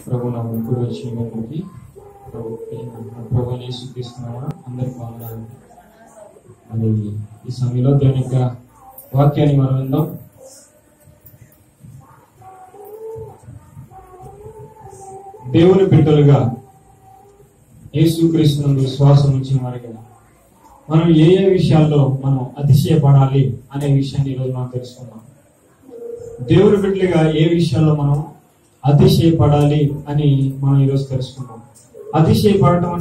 ప్రభు నా ముగ్గురు వచ్చినకి ప్రభు యేసుక్రీస్తునామమున అందరికీ వందనాలు. మరి ఈ సమయంలో దేవుని యొక్క వాక్యాన్ని మనం విందాం. దేవుని బిడ్డలుగా యేసుక్రీస్తునందు విశ్వాసం ఉంచిన వారిగా మనం ఏ ఏ విషయాల్లో మనం అతిశయపడాలి అనే విషయాన్ని ఈరోజు మనం తెలుసుకుందాం. దేవుని బిడ్డలుగా ఏ విషయాల్లో మనం అతిశయపడాలి అని మనం ఈరోజు తెలుసుకుందాం. అతిశయపడటం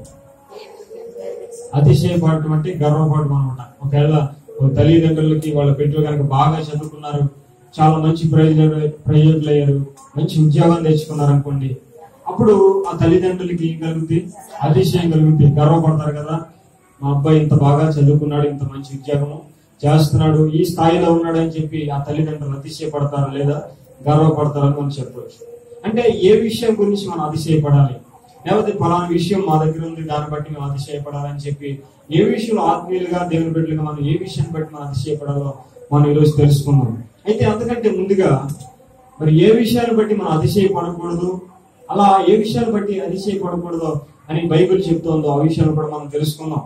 అంటే గర్వపడటం అనమాట. ఒకవేళ తల్లిదండ్రులకి వాళ్ళ బిడ్డలు కనుక బాగా చదువుకున్నారు, చాలా మంచి ప్రయోజకులు అయ్యారు, మంచి ఉద్యోగం తెచ్చుకున్నారు అనుకోండి, అప్పుడు ఆ తల్లిదండ్రులకి ఏం కలుగుతుంది? అతిశయం కలుగుతుంది. గర్వపడతారు కదా, మా అబ్బాయి ఇంత బాగా చదువుకున్నాడు, ఇంత మంచి ఉద్యోగము చేస్తున్నాడు, ఈ స్థాయిలో ఉన్నాడు అని చెప్పి ఆ తల్లిదండ్రులు అతిశయపడతారు లేదా గర్వపడతారని మనం చెప్పవచ్చు. అంటే ఏ విషయం గురించి మనం అతిశయపడాలి, లేకపోతే ఫలానా విషయం మా దగ్గర ఉంది దాన్ని బట్టి మేము అతిశయపడాలని చెప్పి ఏ విషయంలో ఆత్మీయులుగా దేవుని బిడ్డలుగా మనం ఏ విషయాన్ని బట్టి మనం అతిశయపడాలో మనం ఈరోజు తెలుసుకున్నాం. అయితే అంతకంటే ముందుగా మరి ఏ విషయాన్ని బట్టి మనం అతిశయపడకూడదు, అలా ఏ విషయాన్ని బట్టి అతిశయపడకూడదు అని బైబిల్ చెప్తోందో ఆ విషయాలు కూడా మనం తెలుసుకున్నాం.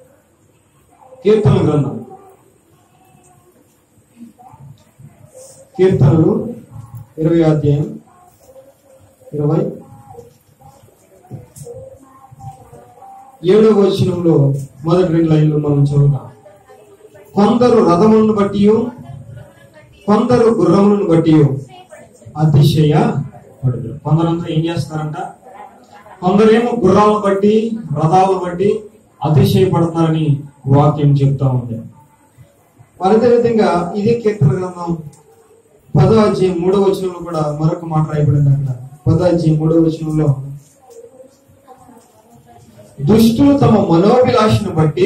కీర్తనలు 20వ అధ్యాయం 27వ వచనంలో మొదటి 2 లైన్లు మనం చదువుతాం. కొందరు రథములను బట్టి కొందరు గుర్రములను బట్టి అతిశయపడుదురు. కొందరంతా ఏం చేస్తారంట? కొందరేమో గుర్రాలను బట్టి రథాలను బట్టి అతిశయపడుతున్నారని వాక్యం చెప్తా ఉంది. అదే విధంగా ఇదే కీర్తన గ్రంథం 10వ అధ్యాయం 3వ వచనంలో కూడా మరొక మాట రాయబడింది. అక్కడ 10వ అధ్యాయం 3వ వచనంలో దుష్టులు తమ మనోభిలాషను బట్టి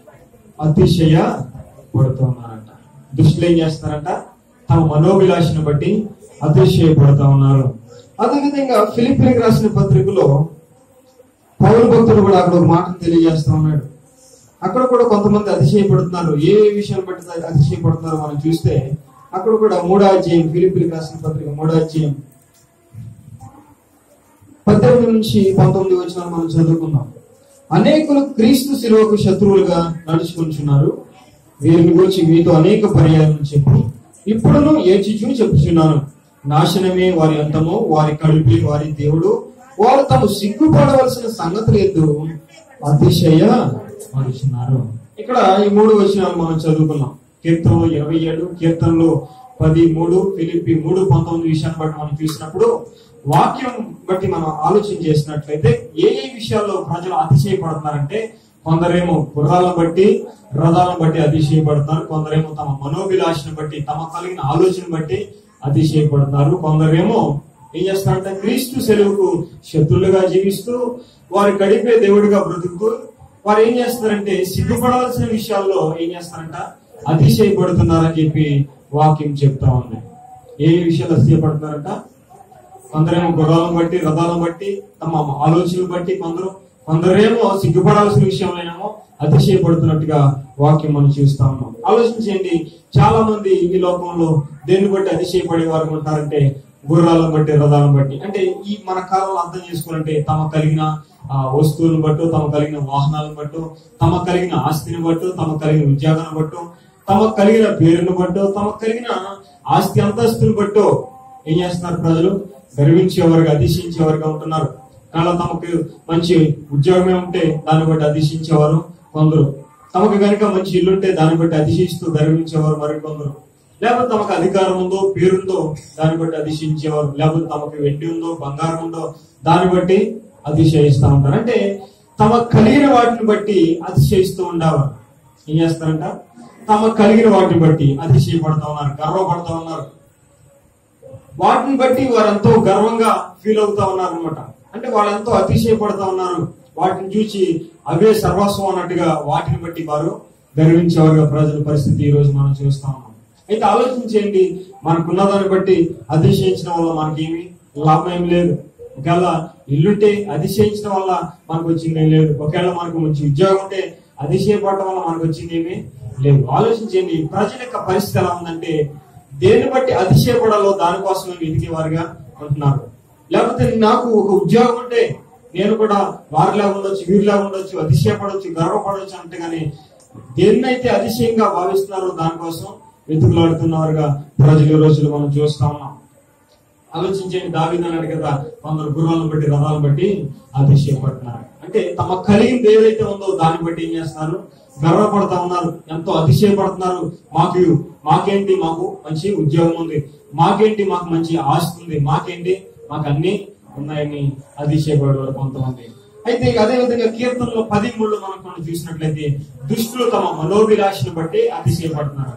అతిశయపడుతున్నారంట. దుష్టులు ఏం చేస్తున్నారంట? తమ మనోభిలాషను బట్టి అతిశయపడుతూ ఉన్నారు. అదేవిధంగా ఫిలిప్పీలకు రాసిన పత్రికలో పౌలు భక్తుడు కూడా అక్కడ ఒక మాటను తెలియజేస్తా ఉన్నాడు. అక్కడ కూడా కొంతమంది అతిశయపడుతున్నారు. ఏ విషయాలు బట్టి అతిశయపడుతున్నారో మనం చూస్తే అక్కడ కూడా 3వ అధ్యాయం ఫిలిప్పీలకు రాసిన పత్రిక 3వ అధ్యాయం 18 నుంచి 19 వచనాలు మనం చదువుకుందాం. అనేకులు క్రీస్తు శిలువకు శత్రువులుగా నడుచుకుంటున్నారు. వీరిని గురించి మీతో అనేక పర్యాయం చెప్పి ఇప్పుడును ఏడ్చుచూ చెప్పుచున్నాను, నాశనమే వారి అంతము, వారి కడుపే వారి దేవుడు, వారు తాము సిగ్గుపడవలసిన సంగతులు ఎద్దు అతిశయపడుచున్నారు. ఇక్కడ ఈ 3 వచనాలు మనం చదువుకున్నాం. కీర్తనలు 27, కీర్తనలు 10:3, ఫిలిప్పి 3:19 విషయాన్ని బట్టి మనం చూసినప్పుడు వాక్యం బట్టి మనం ఆలోచన చేసినట్లయితే ఏ ఏ విషయాల్లో ప్రజలు అతిశయపడుతున్నారంటే, కొందరేమో గుర్రాలను బట్టి రథాలను బట్టి అతిశయపడుతున్నారు, కొందరేమో తమ మనోభిలాషను బట్టి తమ కలిగిన ఆలోచన బట్టి అతిశయపడుతున్నారు, కొందరేమో ఏం చేస్తారంటే క్రీస్తు సెలవుకు శత్రులుగా జీవిస్తూ వారి గడిపే దేవుడిగా బ్రతుకుతూ వారు ఏం చేస్తారంటే సిగ్గుపడాల్సిన విషయాల్లో ఏం చేస్తారంట? అతిశయపడుతున్నారని చెప్పి వాక్యం చెప్తా ఉంది. ఏ విషయాలు అతిశయపడుతున్నారంట? కొందరేమో గుర్రాలను బట్టి రథాలను బట్టి తమ ఆలోచనలు బట్టి కొందరేమో సిగ్గుపడాల్సిన విషయంలోనేమో అతిశయపడుతున్నట్టుగా వాక్యం మనం చూస్తా ఉన్నాం. ఆలోచించండి, చాలా మంది ఈ లోకంలో దేన్ని బట్టి అతిశయపడే వారు ఉంటారంటే గుర్రాలను బట్టి రథాలను బట్టి. అంటే ఈ మన కాలంలో అర్థం చేసుకోవాలంటే తమ కలిగిన వస్తువులను బట్టు, తమ కలిగిన వాహనాలను బట్టు, తమ కలిగిన ఆస్తిని బట్టు, తమ కలిగిన ఉద్యోగాన్ని బట్టు, తమ కలిగిన పేరును బట్టు, తమ కలిగిన ఆస్తి అంతస్తుని బట్టు ఏం చేస్తున్నారు? ప్రజలు గర్వించేవారుగా అతిశయించేవారుగా ఉంటున్నారు. కానీ తమకు మంచి ఉద్యోగమే ఉంటే దాన్ని బట్టి అతిశయించేవారు కొందరు, తమకు కనుక మంచి ఇల్లుంటే దాన్ని బట్టి అతిశయిస్తూ గర్వించేవారు మరికొందరు, లేకపోతే తమకు అధికారం ఉందో పేరుందో దాన్ని బట్టి అతిశయించేవారు, లేకపోతే తమకు వెండి ఉందో బంగారం ఉందో దాన్ని బట్టి అతిశయిస్తూ ఉంటారు. అంటే తమ కలిగిన వాటిని బట్టి అతిశయిస్తూ ఉండేవారు. ఏం చేస్తారంట? తమ కలిగిన వాటిని బట్టి అతిశయపడుతూ ఉన్నారు, గర్వపడుతూ ఉన్నారు. వాటిని బట్టి వారెంతో గర్వంగా ఫీల్ అవుతా ఉన్నారు అనమాట. అంటే వాళ్ళెంతో అతిశయపడుతూ ఉన్నారు. వాటిని చూసి అవే సర్వస్వం అన్నట్టుగా వాటిని బట్టి వారు గర్వించేవారుగా ప్రజల పరిస్థితి ఈ రోజు మనం చూస్తా ఉన్నాం. అయితే ఆలోచించేయండి, మనకున్న దాన్ని బట్టి అతిశయించడం వల్ల మనకేమి లాభం ఏం లేదు. ఒకవేళ ఇల్లుంటే అతిశయించడం వల్ల మనకు వచ్చింది ఏం లేదు. ఒకవేళ మనకు మంచి ఉద్యోగం ఉంటే అతిశయపడటం వల్ల మనకు వచ్చింది ఏమీ లేదు. ఆలోచించండి, ప్రజల యొక్క పరిస్థితి ఎలా ఉందంటే దేన్ని బట్టి అతిశయపడాలో దానికోసం వెతికేవారుగా ఉంటున్నారు. లేకపోతే నాకు ఒక ఉద్యోగం ఉంటే నేను కూడా వారిలాగా ఉండొచ్చు, వీరిలాగా ఉండొచ్చు, అతిశయపడవచ్చు, గర్వపడవచ్చు అంటే కానీ దేన్నైతే అతిశయంగా భావిస్తున్నారో దానికోసం వెతుకులాడుతున్నవారుగా ప్రజలు రోజులు మనం చూస్తా ఉన్నాం. ఆలోచించండి, దావీదు అన్నాడు కదా, కొందరు గుర్రాలను బట్టి రథాలను బట్టి అతిశయపడుతున్నారు. అంటే తమ కలిగింది ఏదైతే ఉందో దాన్ని బట్టి ఏం చేస్తున్నారు, గర్వపడతా ఉన్నారు, ఎంతో అతిశయపడుతున్నారు. మాకేంటి, మాకు మంచి ఉద్యోగం ఉంది, మాకేంటి, మాకు మంచి ఆస్తి ఉంది, మాకేంటి, మాకు అన్ని ఉన్నాయని అతిశయపడేవారు కొంతమంది. అయితే అదే విధంగా కీర్తనలో 13 మనం చూసినట్లయితే దుష్టులు తమ మనోభిలాషను బట్టి అతిశయపడుతున్నారు.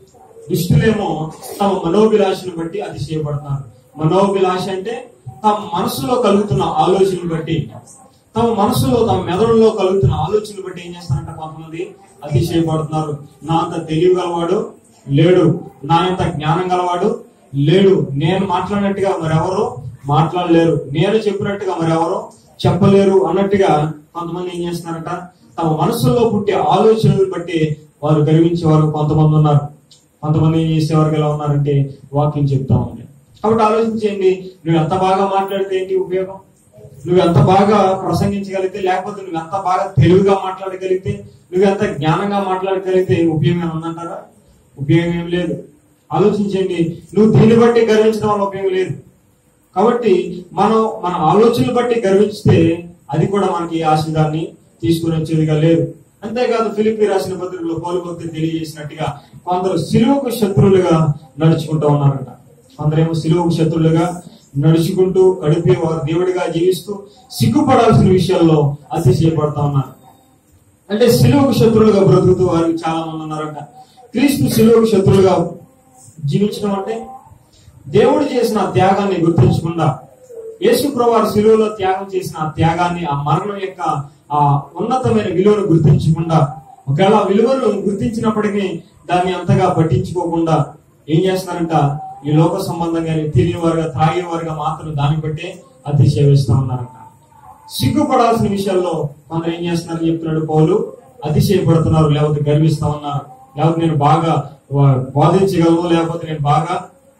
దుష్టులేమో తమ మనోభిలాషను బట్టి అతిశయపడుతున్నారు. మనోభిలాష అంటే తమ మనసులో కలుగుతున్న ఆలోచనలు బట్టి, తమ మనసులో తమ మెదడులో కలుగుతున్న ఆలోచనలు బట్టి ఏం చేస్తారంటే కొంతమంది అతిశయపడుతున్నారు. నా అంత తెలివి గలవాడు లేడు, నా అంత జ్ఞానం గలవాడు లేడు, నేను మాట్లాడినట్టుగా మరెవరో మాట్లాడలేరు, నేను చెప్పినట్టుగా మరెవరో చెప్పలేరు అన్నట్టుగా కొంతమంది ఏం చేస్తున్నారంట, తమ మనసులో పుట్టే ఆలోచనలు బట్టి వారు గర్వించేవారు కొంతమంది ఉన్నారు. కొంతమంది ఏం చేసేవారు ఎలా ఉన్నారంటే వాక్యం చెప్తా ఉంది. కాబట్టి ఆలోచించండి, నువ్వు ఎంత బాగా మాట్లాడితే ఏంటి ఉపయోగం? నువ్వు ఎంత బాగా ప్రసంగించగలిగితే, లేకపోతే నువ్వు ఎంత బాగా తెలివిగా మాట్లాడగలిగితే, నువ్వు ఎంత జ్ఞానంగా మాట్లాడగలిగితే ఉపయోగం ఏముందంటారా? ఉపయోగం ఏం లేదు. ఆలోచించండి, నువ్వు దీన్ని బట్టి గర్వించడం వల్ల ఉపయోగం లేదు. కాబట్టి మనం మన ఆలోచనలు బట్టి గర్వించితే అది కూడా మనకి ఆశీర్వాదాన్ని తీసుకుని వచ్చేదిగా లేదు. అంతేకాదు ఫిలిప్పీ రాసిన పత్రికలో పౌలు భక్తులు తెలియజేసినట్టుగా కొందరు సిలువకు శత్రువులుగా నడుచుకుంటూ ఉన్నారంట. కొందరేమో సిలువకు శత్రువులుగా నడుచుకుంటూ గడిపి వారు దేవుడిగా జీవిస్తూ సిగ్గుపడాల్సిన విషయాల్లో అతిశయపడతా ఉన్నారు. అంటే సిలువకు శత్రువులుగా బ్రతుకుతూ వారికి చాలా మంది ఉన్నారంట. క్రీస్తు సిలువకు శత్రువులుగా జీవించడం అంటే దేవుడు చేసిన త్యాగాన్ని గుర్తించకుండా, యేసు ప్రభువు సిలువలో త్యాగం చేసిన ఆ త్యాగాన్ని, ఆ మరణం యొక్క ఆ ఉన్నతమైన విలువను గుర్తించకుండా, ఒకవేళ విలువను గుర్తించినప్పటికీ దాన్ని అంతగా పట్టించుకోకుండా ఏం చేస్తున్నారంట, ఈ లోక సంబంధంగా తిరిగిన వారుగా త్రాగిన వారుగా మాత్రం దాన్ని బట్టే అతిశయిస్తా ఉన్నారంట. సిగ్గుపడాల్సిన విషయాల్లో కొందరు ఏం చేస్తున్నారని చెప్తున్నాడు పౌలు, అతిశయపడుతున్నారు, లేకపోతే గర్విస్తా ఉన్నారు, లేకపోతే నేను బాగా వాదించగలను, లేకపోతే నేను బాగా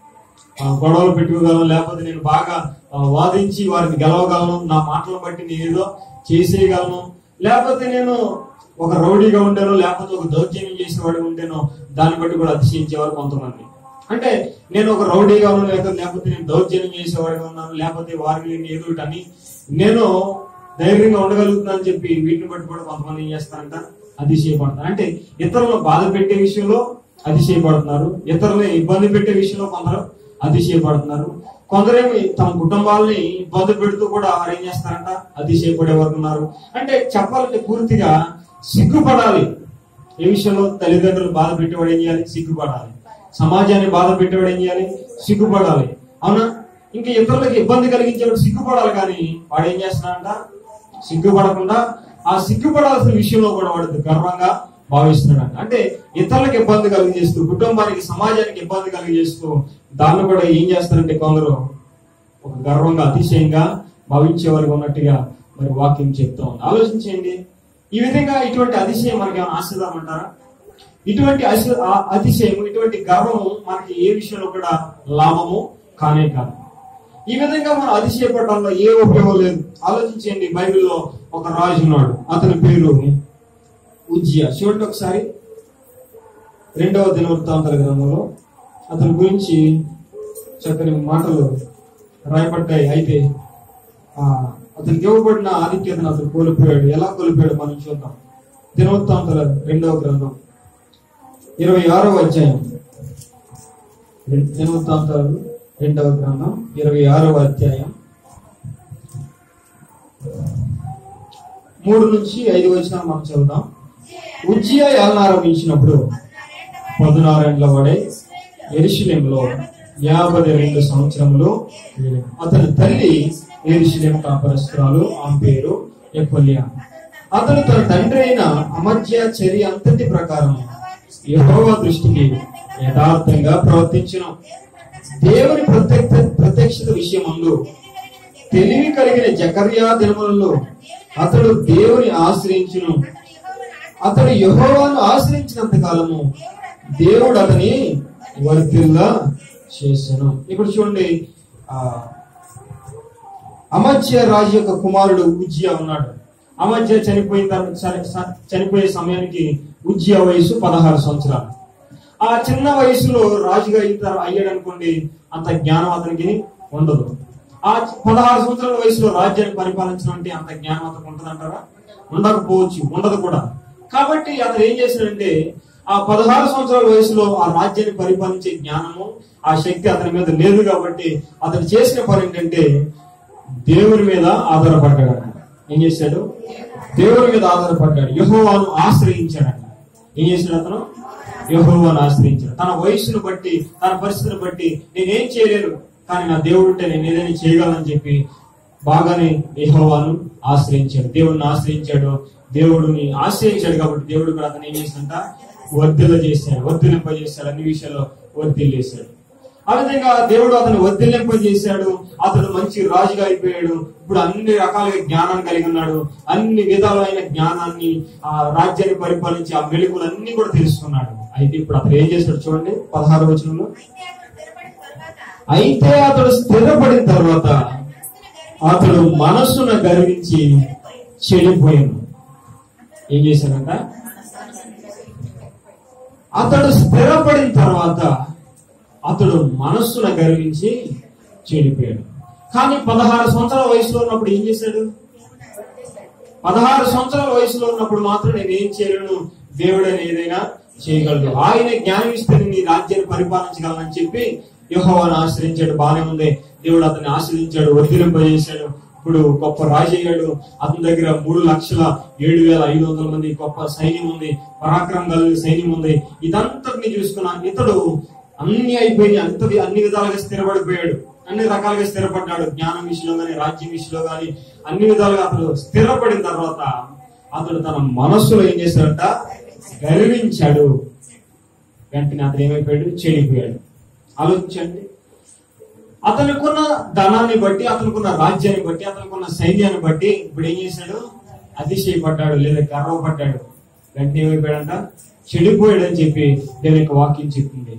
గొడవలు పెట్టుకోగలను, లేకపోతే నేను బాగా వాదించి వారిని గెలవగలను, నా మాటలను బట్టి నేను ఏదో చేసేయగలను, లేకపోతే నేను ఒక రౌడీగా ఉండేనో, లేకపోతే ఒక దౌర్జన్యం చేసేవాడిగా ఉండేనో, దాన్ని బట్టి కూడా అతిశయించేవారు కొంతమంది. అంటే నేను ఒక రౌడీగా ఉన్నాను, లేకపోతే నేను దౌర్జన్యం చేసేవాడిగా ఉన్నాను, లేకపోతే వారిని ఏదో అని నేను ధైర్యంగా ఉండగలుగుతున్నాను అని చెప్పి వీటిని బట్టి కూడా కొంతమంది ఏం చేస్తారంట, అతిశయపడతారు. అంటే ఇతరులను బాధ పెట్టే విషయంలో అతిశయపడుతున్నారు, ఇతరులని ఇబ్బంది పెట్టే విషయంలో కొందరు అతిశయపడుతున్నారు. కొందరేమో తమ కుటుంబాలని ఇబ్బంది పెడుతూ కూడా వారు ఏం చేస్తారంట, అతిశయపడే వారు ఉన్నారు. అంటే చెప్పాలంటే పూర్తిగా సిగ్గుపడాలి. ఏ విషయంలో తల్లిదండ్రులు బాధ పెట్టేవాడు ఏం చేయాలి, సిగ్గుపడాలి. సమాజాన్ని బాధ పెట్టేవాడు ఏం చేయాలి, సిగ్గుపడాలి. అవునా? ఇంకా ఇతరులకు ఇబ్బంది కలిగించేవాడు సిగ్గుపడాలి, కానీ వాడు ఏం చేస్తున్నాడంట, సిగ్గుపడకుండా ఆ సిగ్గుపడాల్సిన విషయంలో కూడా వాడు గర్వంగా భావిస్తున్నాడంట. అంటే ఇతరులకు ఇబ్బంది కలిగజేస్తూ, కుటుంబానికి సమాజానికి ఇబ్బంది కలిగజేస్తూ దాన్ని కూడా ఏం చేస్తారంటే కొందరు ఒక గర్వంగా అతిశయంగా భావించేవారు ఉన్నట్టుగా మరి వాక్యం చెప్తా ఉంది. ఆలోచించండి, ఈ విధంగా ఇటువంటి అతిశయం మనకి ఏమైనా ఆశీర్వాదం అంటారా? ఇటువంటి అతిశయం, ఇటువంటి గర్వము మనకి ఏ విషయంలో కూడా లాభము కానే కాదు. ఈ విధంగా మనం అతిశయపడడంలో ఏ ఉపయోగం లేదు. ఆలోచించండి, బైబిల్లో ఒక రాజు ఉన్నాడు, అతని పేరు ఉజ్జియా. చూడండి ఒకసారి 2వ దినవృత్తాంతాల గ్రంథంలో అతని గురించి చక్కని మాటలు రాయబడ్డాయి. అయితే అతనికి ఇవ్వబడిన ఆధిక్యతను అతను కోల్పోయాడు. ఎలా కోల్పోయాడు మనం చూద్దాం. దినవృత్తాంతాల 2వ గ్రంథం 26వ అధ్యాయం. దినవృత్తాంతాలు 2వ గ్రంథం 26వ అధ్యాయం 3 నుంచి 5 వచనాలు మనం చదువుదాం. ఉజ్జియా ఏలనారంభించినప్పుడు 16 ఏళ్ల వాడే యెరూషలేములో 52 సంవత్సరములు. అతని తల్లి యెరూషలేము కాపురస్తురాలు, ఆమె పేరు యెకొల్యా. అతను తన తండ్రి అయిన అమజ్యా చర్య అంతటి ప్రకారం యెహోవా దృష్టికి యథార్థంగా ప్రవర్తించును. దేవుని ప్రత్యక్షత విషయమందు తెలివి కలిగిన జకర్యా దినములలో అతడు దేవుని ఆశ్రయించును. అతడు యెహోవాను ఆశ్రయించినంత కాలము దేవుడు అతని వర్ధిల్ల చేసెను. ఇప్పుడు చూడండి, అమధ్య రాజు యొక్క కుమారుడు ఉజ్జియా ఉన్నాడు. అమధ్య చనిపోయే సమయానికి ఉజ్జియా వయసు 16 సంవత్సరాలు. ఆ చిన్న వయసులో రాజుగా అయ్యాడు అనుకోండి, అంత జ్ఞానం అతనికి ఉండదు. ఆ 16 సంవత్సరాల వయసులో రాజ్యాన్ని పరిపాలించడం అంటే అంత జ్ఞానం అతనికి ఉంటుందంటారా? ఉండకపోవచ్చు, ఉండదు కూడా. కాబట్టి అతను ఏం చేశాడంటే, ఆ 16 సంవత్సరాల వయసులో ఆ రాజ్యాన్ని పరిపాలించే జ్ఞానము, ఆ శక్తి అతని మీద లేదు. కాబట్టి అతను చేసిన పని ఏంటంటే దేవుని మీద ఆధారపడ్డాడు. ఏం చేశాడు? దేవుని మీద ఆధారపడ్డాడు. యెహోవాను ఆశ్రయించాడు. ఏం చేశాడు అతను? యెహోవాను ఆశ్రయించాడు. తన వయసును బట్టి, తన పరిస్థితిని బట్టి నేనేం చేయలేను, కానీ నా దేవుడు ఉంటే నేను ఏదైనా చేయగలని చెప్పి బాగానే యెహోవాను ఆశ్రయించాడు. దేవుడిని ఆశ్రయించాడు. దేవుడిని ఆశ్రయించాడు కాబట్టి దేవుడు కూడా అతను ఏం చేశాడంట? వర్ధిల్లింపజేశాడు. అన్ని విషయాల్లో వర్ధిల్లేశాడు. ఆ విధంగా దేవుడు అతను వర్ధిల్లింపజేశాడు. అతను మంచి రాజుగా అయిపోయాడు. ఇప్పుడు అన్ని రకాలుగా జ్ఞానాన్ని కలిగి ఉన్నాడు. అన్ని విధాలైన జ్ఞానాన్ని, ఆ రాజ్యాన్ని పరిపాలించి ఆ మెళకువలన్నీ కూడా తెలుసుకున్నాడు. అయితే ఇప్పుడు అతను ఏం చేశాడు చూడండి 16వ వచనంలో. అయితే అతడు స్థిరపడిన తర్వాత అతడు మనస్సును గర్వించి చెడిపోయాను. ఏం చేశాడంట? అతడు స్థిరపడిన తర్వాత అతడు మనస్సును గర్వించి చెడిపోయాడు. కానీ 16 సంవత్సరాల వయసులో ఉన్నప్పుడు ఏం చేశాడు? 16 సంవత్సరాల వయసులో ఉన్నప్పుడు మాత్రం నేనేం చేయలేను, దేవుడని ఏదైనా చేయగలడు, ఆయన జ్ఞానం ఇస్తే నీ రాజ్యాన్ని పరిపాలించగలనని చెప్పి యెహోవాను ఆశ్రయించాడు. బానే ఉంది. దేవుడు అతన్ని ఆశ్రయించాడు, వర్ధిల్లింపజేశాడు. ఇప్పుడు గొప్ప రాజు అయ్యాడు. అతని దగ్గర 3,07,500 మంది గొప్ప సైన్యం ఉంది, పరాక్రమం కలిగిన సైన్యం ఉంది. ఇదంతటిని చూసుకున్నా ఇతడు అన్ని అయిపోయి అన్ని విధాలుగా స్థిరపడిపోయాడు. అన్ని రకాలుగా స్థిరపడ్డాడు. జ్ఞానం విషయంలో గాని, రాజ్యం విషయంలో గాని అన్ని విధాలుగా అతడు స్థిరపడిన తర్వాత అతడు తన మనస్సులో ఏం చేశాడంట? గర్వించాడు. వెంటనే అతను ఏమైపోయాడు? చెడిపోయాడు. ఆలోచించండి. అతనుకున్న ధనాన్ని బట్టి, అతనుకున్న రాజ్యాన్ని బట్టి, అతనుకున్న సైన్యాన్ని బట్టి ఇప్పుడు ఏం చేశాడు? అతిశయపడ్డాడు లేదా గర్వపడ్డాడు. వెంటనే ఏమైపోయాడంట? చెడిపోయాడు అని చెప్పి దేవుని యొక్క వాక్యం చెప్తుంది.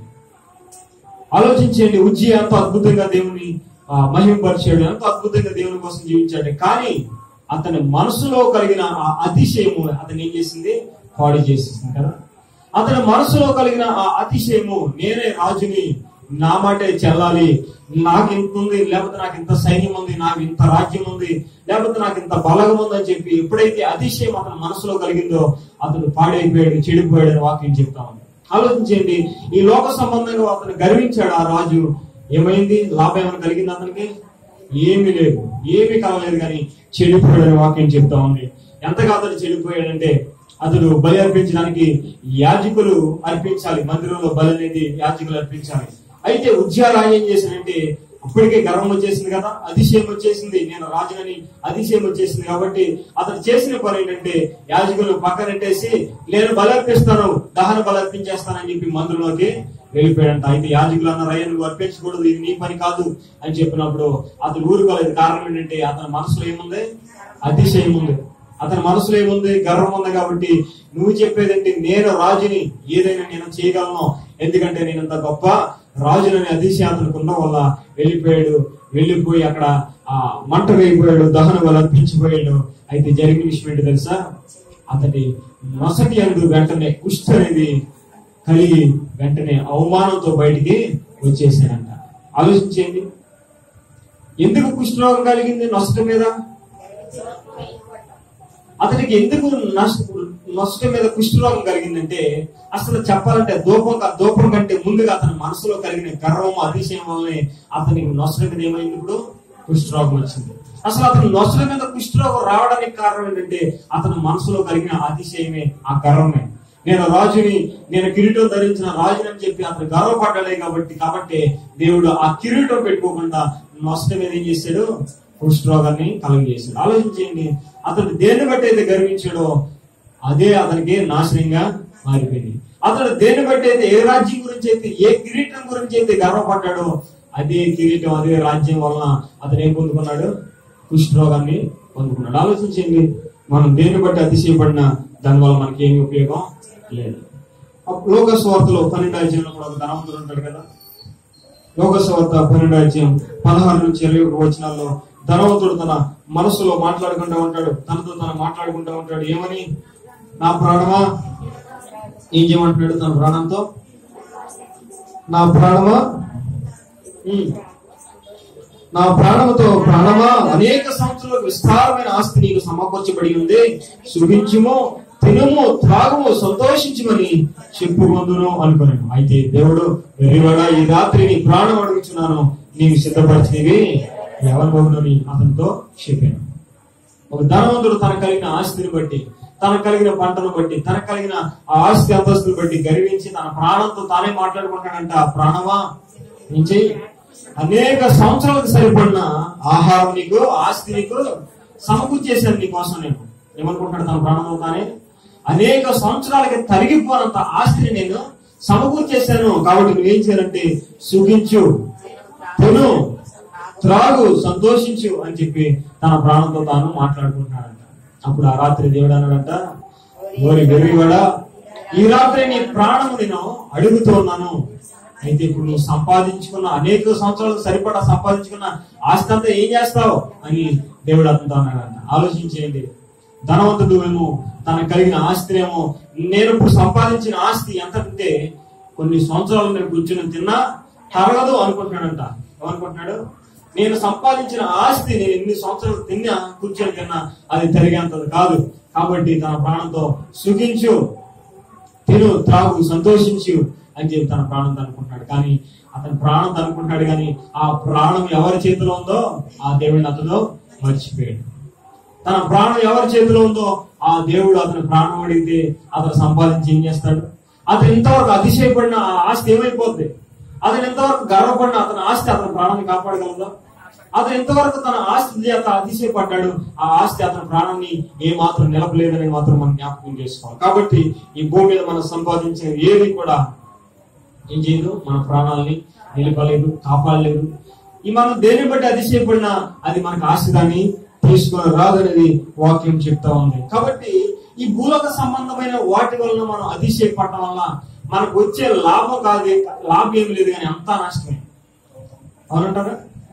ఆలోచించండి. ఉజ్జియా ఎంతో అద్భుతంగా దేవుని మహిమపరిచాడు, ఎంతో అద్భుతంగా దేవుని కోసం జీవించాడు. కానీ అతని మనసులో కలిగిన ఆ అతిశయము అతను ఏం చేసింది? పాడు చేసేసింది కదా. అతని మనసులో కలిగిన ఆ అతిశయము, నేనే రాజుని, నా మాటే చెల్లాలి, నాకు ఇంత ఉంది, లేకపోతే నాకు ఇంత సైన్యం ఉంది, నాకు ఇంత రాజ్యం ఉంది, లేకపోతే నాకు ఇంత బలగం ఉంది అని చెప్పి ఎప్పుడైతే అతిశయం అతని మనసులో కలిగిందో అతను పాడైపోయాడు, చెడిపోయాడు అని వాక్యం చెప్తా ఉంది. ఆలోచించండి. ఈ లోక సంబంధంగా అతను గర్వించాడు. ఆ రాజు ఏమైంది? లాభం ఏమైనా కలిగింది అతనికి? ఏమీ లేదు, ఏమీ కలగలేదు. కానీ చెడిపోయాడు అని వాక్యం చెప్తా ఉంది. ఎంతగా అతడు చెడిపోయాడంటే, అతడు బలి అర్పించడానికి యాజకులు అర్పించాలి. మందిరంలో బలి అనేది యాజకులు అర్పించాలి. అయితే ఉజ్జియా రాజు ఏం చేశాడంటే, అప్పటికే గర్వం వచ్చేసింది కదా, అతిశయం వచ్చేసింది, నేను రాజునని అతిశయం వచ్చేసింది. కాబట్టి అతను చేసిన పని ఏంటంటే, యాజకులను పక్కనెట్టేసి నేను బలర్పిస్తాను, దహన బలర్పించేస్తానని చెప్పి మందిరంలోకి వెళ్ళిపోయాడంట. అయితే యాజకులు అన్నారు, అయ్యా నువ్వు అర్పించకూడదు, ఇది నీ పని కాదు అని చెప్పినప్పుడు అతను ఊరుకోలేదు. కారణం ఏంటంటే, అతని మనసులో ఏముంది? అతిశయం ఉంది. అతని మనసులో ఏముంది? గర్వం ఉంది. కాబట్టి నువ్వు చెప్పేదంటే నేను రాజుని, ఏదైనా నేను చేయగలను, ఎందుకంటే నేను అంత గొప్ప రాజునని అతిశయం అతనికి ఉన్న వల్ల వెళ్ళిపోయి అక్కడ ఆ మంట వేయిపోయాడు, దహన వల్ల అర్పించిపోయాడు. అయితే జరిగిన విషయం ఏంటి తెలుసా? అతడి నొసటి అందు వెంటనే కుష్ఠ అనేది కలిగి వెంటనే అవమానంతో బయటికి వచ్చేసాడంట. ఆలోచించండి. ఎందుకు కుష్ఠరోగం కలిగింది నొసటి మీద? అతనికి ఎందుకు నొసటి మీద కుష్ఠరోగం కలిగిందంటే, అసలు చెప్పాలంటే దూపం కంటే ముందుగా అతని మనసులో కలిగిన గర్వం, అతిశయం వల్లనే అతనికి నొసటి మీద ఏమైంది? ఇప్పుడు కుష్ఠరోగం వచ్చింది. అసలు అతను నొసటి మీద కుష్ఠరోగం రావడానికి కారణం ఏంటంటే, అతని మనసులో కలిగిన అతిశయమే, ఆ గర్వమే. నేను రాజుని, నేను కిరీటం ధరించిన రాజుని అని చెప్పి అతను గర్వపడ్డాడే కాబట్టి దేవుడు ఆ కిరీటం పెట్టుకోకుండా నొసటి మీద ఏం చేశాడు? కుష్ఠరోగాన్ని కలుగజేశాడు. ఆలోచించండి. అతను దేన్ని బట్టి అయితే గర్వించాడో అదే అతనికి నాశనంగా మారిపోయింది. అతను దేన్ని బట్టి అయితే, ఏ రాజ్యం గురించి అయితే, ఏ కిరీటం గురించి అయితే గర్వపడ్డాడో అదే కిరీటం, అదే రాజ్యం వలన అతను ఏం పొందుకున్నాడు? కుష్ఠరోగాన్ని పొందుకున్నాడు. ఆలోచించండి. మనం దేన్ని బట్టి అతిశయపడినా దానివల్ల మనకి ఏమి ఉపయోగం లేదు. లోక సువార్తలో 12వ అధ్యాయంలో కూడా ఒక ధనవంతుడు ఉంటాడు కదా. యోగసువార్త 12:16-21 వచనాల్లో ధనవంతుడు తన మనసులో మాట్లాడుకుంటూ ఉంటాడు, తనతో తను మాట్లాడుకుంటూ ఉంటాడు. ఏమని? నా ప్రాణమా, ఏం చేయమంటున్నాడు తన ప్రాణంతో? నా ప్రాణమా, నా ప్రాణముతో ప్రాణమా, అనేక సంవత్సరాలకు విస్తారమైన ఆస్తి నీకు సమకూర్చబడి ఉంది, సుఖించుము, తినుము, త్రాగుము, సంతోషించుమని చెప్పుకొందును అనుకున్నాను. అయితే దేవుడు, వెర్రివాడా, ఈ రాత్రి నీ ప్రాణం అడుగుచున్నాను, నీవు సిద్ధపరిచినవి ఎవరు బాగుందని అతనితో చెప్పాను. ఒక ధనవంతుడు తనకు కలిగిన ఆస్తిని బట్టి, తనకు కలిగిన పంటను బట్టి, తనకు కలిగిన ఆ ఆస్తి అంతస్తుని బట్టి గర్వించి తన ప్రాణంతో తానే మాట్లాడుకుంటాడంట. ప్రాణమా, నుంచి అనేక సంవత్సరాలకు సరిపడిన ఆహారం నీకు, ఆస్తి నీకు సమకూర్చేశాను నీకోసం. నేను ఏమనుకుంటాడు తన ప్రాణంతో తానే? అనేక సంవత్సరాలకి తరిగిపోనంత ఆస్తిని నేను సమకూర్చేశాను, కాబట్టి నువ్వేం చేయాలంటే సుఖించు, తిను, త్రాగు, సంతోషించు అని చెప్పి తన ప్రాణంతో తాను మాట్లాడుకుంటున్నాడంట. అప్పుడు ఆ రాత్రి దేవుడు అన్నాడంట, ఓరి వెర్రివాడా, ఈ రాత్రి నీ ప్రాణము నేను అడుగుతూ ఉన్నాను. అయితే ఇప్పుడు నువ్వు సంపాదించుకున్న అనేక సంవత్సరాలకు సరిపడా సంపాదించుకున్న ఆస్తి అంతా ఏం చేస్తావు అని దేవుడు అతనితో అన్నాడంట. ఆలోచించేయండి. ధనవంతుడు ఏమో తనకు కలిగిన ఆస్తినేమో, నేను ఇప్పుడు సంపాదించిన ఆస్తి ఎంత అంటే కొన్ని సంవత్సరాలు నేను కూర్చొని తిన్నా తరగదు అనుకుంటున్నాడంట. ఏమనుకుంటున్నాడు? నేను సంపాదించిన ఆస్తి నేను ఎన్ని సంవత్సరాలు తిన్నా, కూర్చొని తిన్నా అది తరిగేంతది కాదు. కాబట్టి తన ప్రాణంతో సుఖించు, తిను, త్రాగు, సంతోషించు అని చెప్పి తన ప్రాణంతో అనుకుంటున్నాడు. కానీ అతను ప్రాణంతో అనుకుంటున్నాడు, కానీ ఆ ప్రాణం ఎవరి చేతిలో ఉందో ఆ దేవుడిని అతను మర్చిపోయాడు. తన ప్రాణం ఎవరి చేతిలో ఉందో ఆ దేవుడు అతని ప్రాణం అడిగితే అతను సంపాదించి ఏం చేస్తాడు? అతను ఇంతవరకు అతిశయపడిన ఆ ఆస్తి ఏమైపోద్ది? అతను ఎంతవరకు గర్వపడిన అతని ఆస్తి అతని ప్రాణాన్ని కాపాడగలదా? అతను ఎంతవరకు తన ఆస్తి చేత అతిశయపడ్డాడు, ఆ ఆస్తి అతని ప్రాణాన్ని ఏ మాత్రం నిలపలేదని మాత్రం మనం జ్ఞాపకం చేసుకోవాలి. కాబట్టి ఈ భూమి మీద మనం సంపాదించిన ఏది కూడా ఏం చేయదు, మన ప్రాణాలని నిలపలేదు, కాపాడలేదు. ఈ మనం దేన్ని బట్టి అతిశయపడినా అది మనకు ఆస్తిదాన్ని తీసుకొని రాదనేది వాక్యం చెప్తా ఉంది. కాబట్టి ఈ భూలోక సంబంధమైన వాటి వలన మనం అతిశయపడటం వల్ల మనకు వచ్చే లాభం కాదు, లాభం ఏం లేదు, కానీ అంతా నష్టమే. అవునంటారా?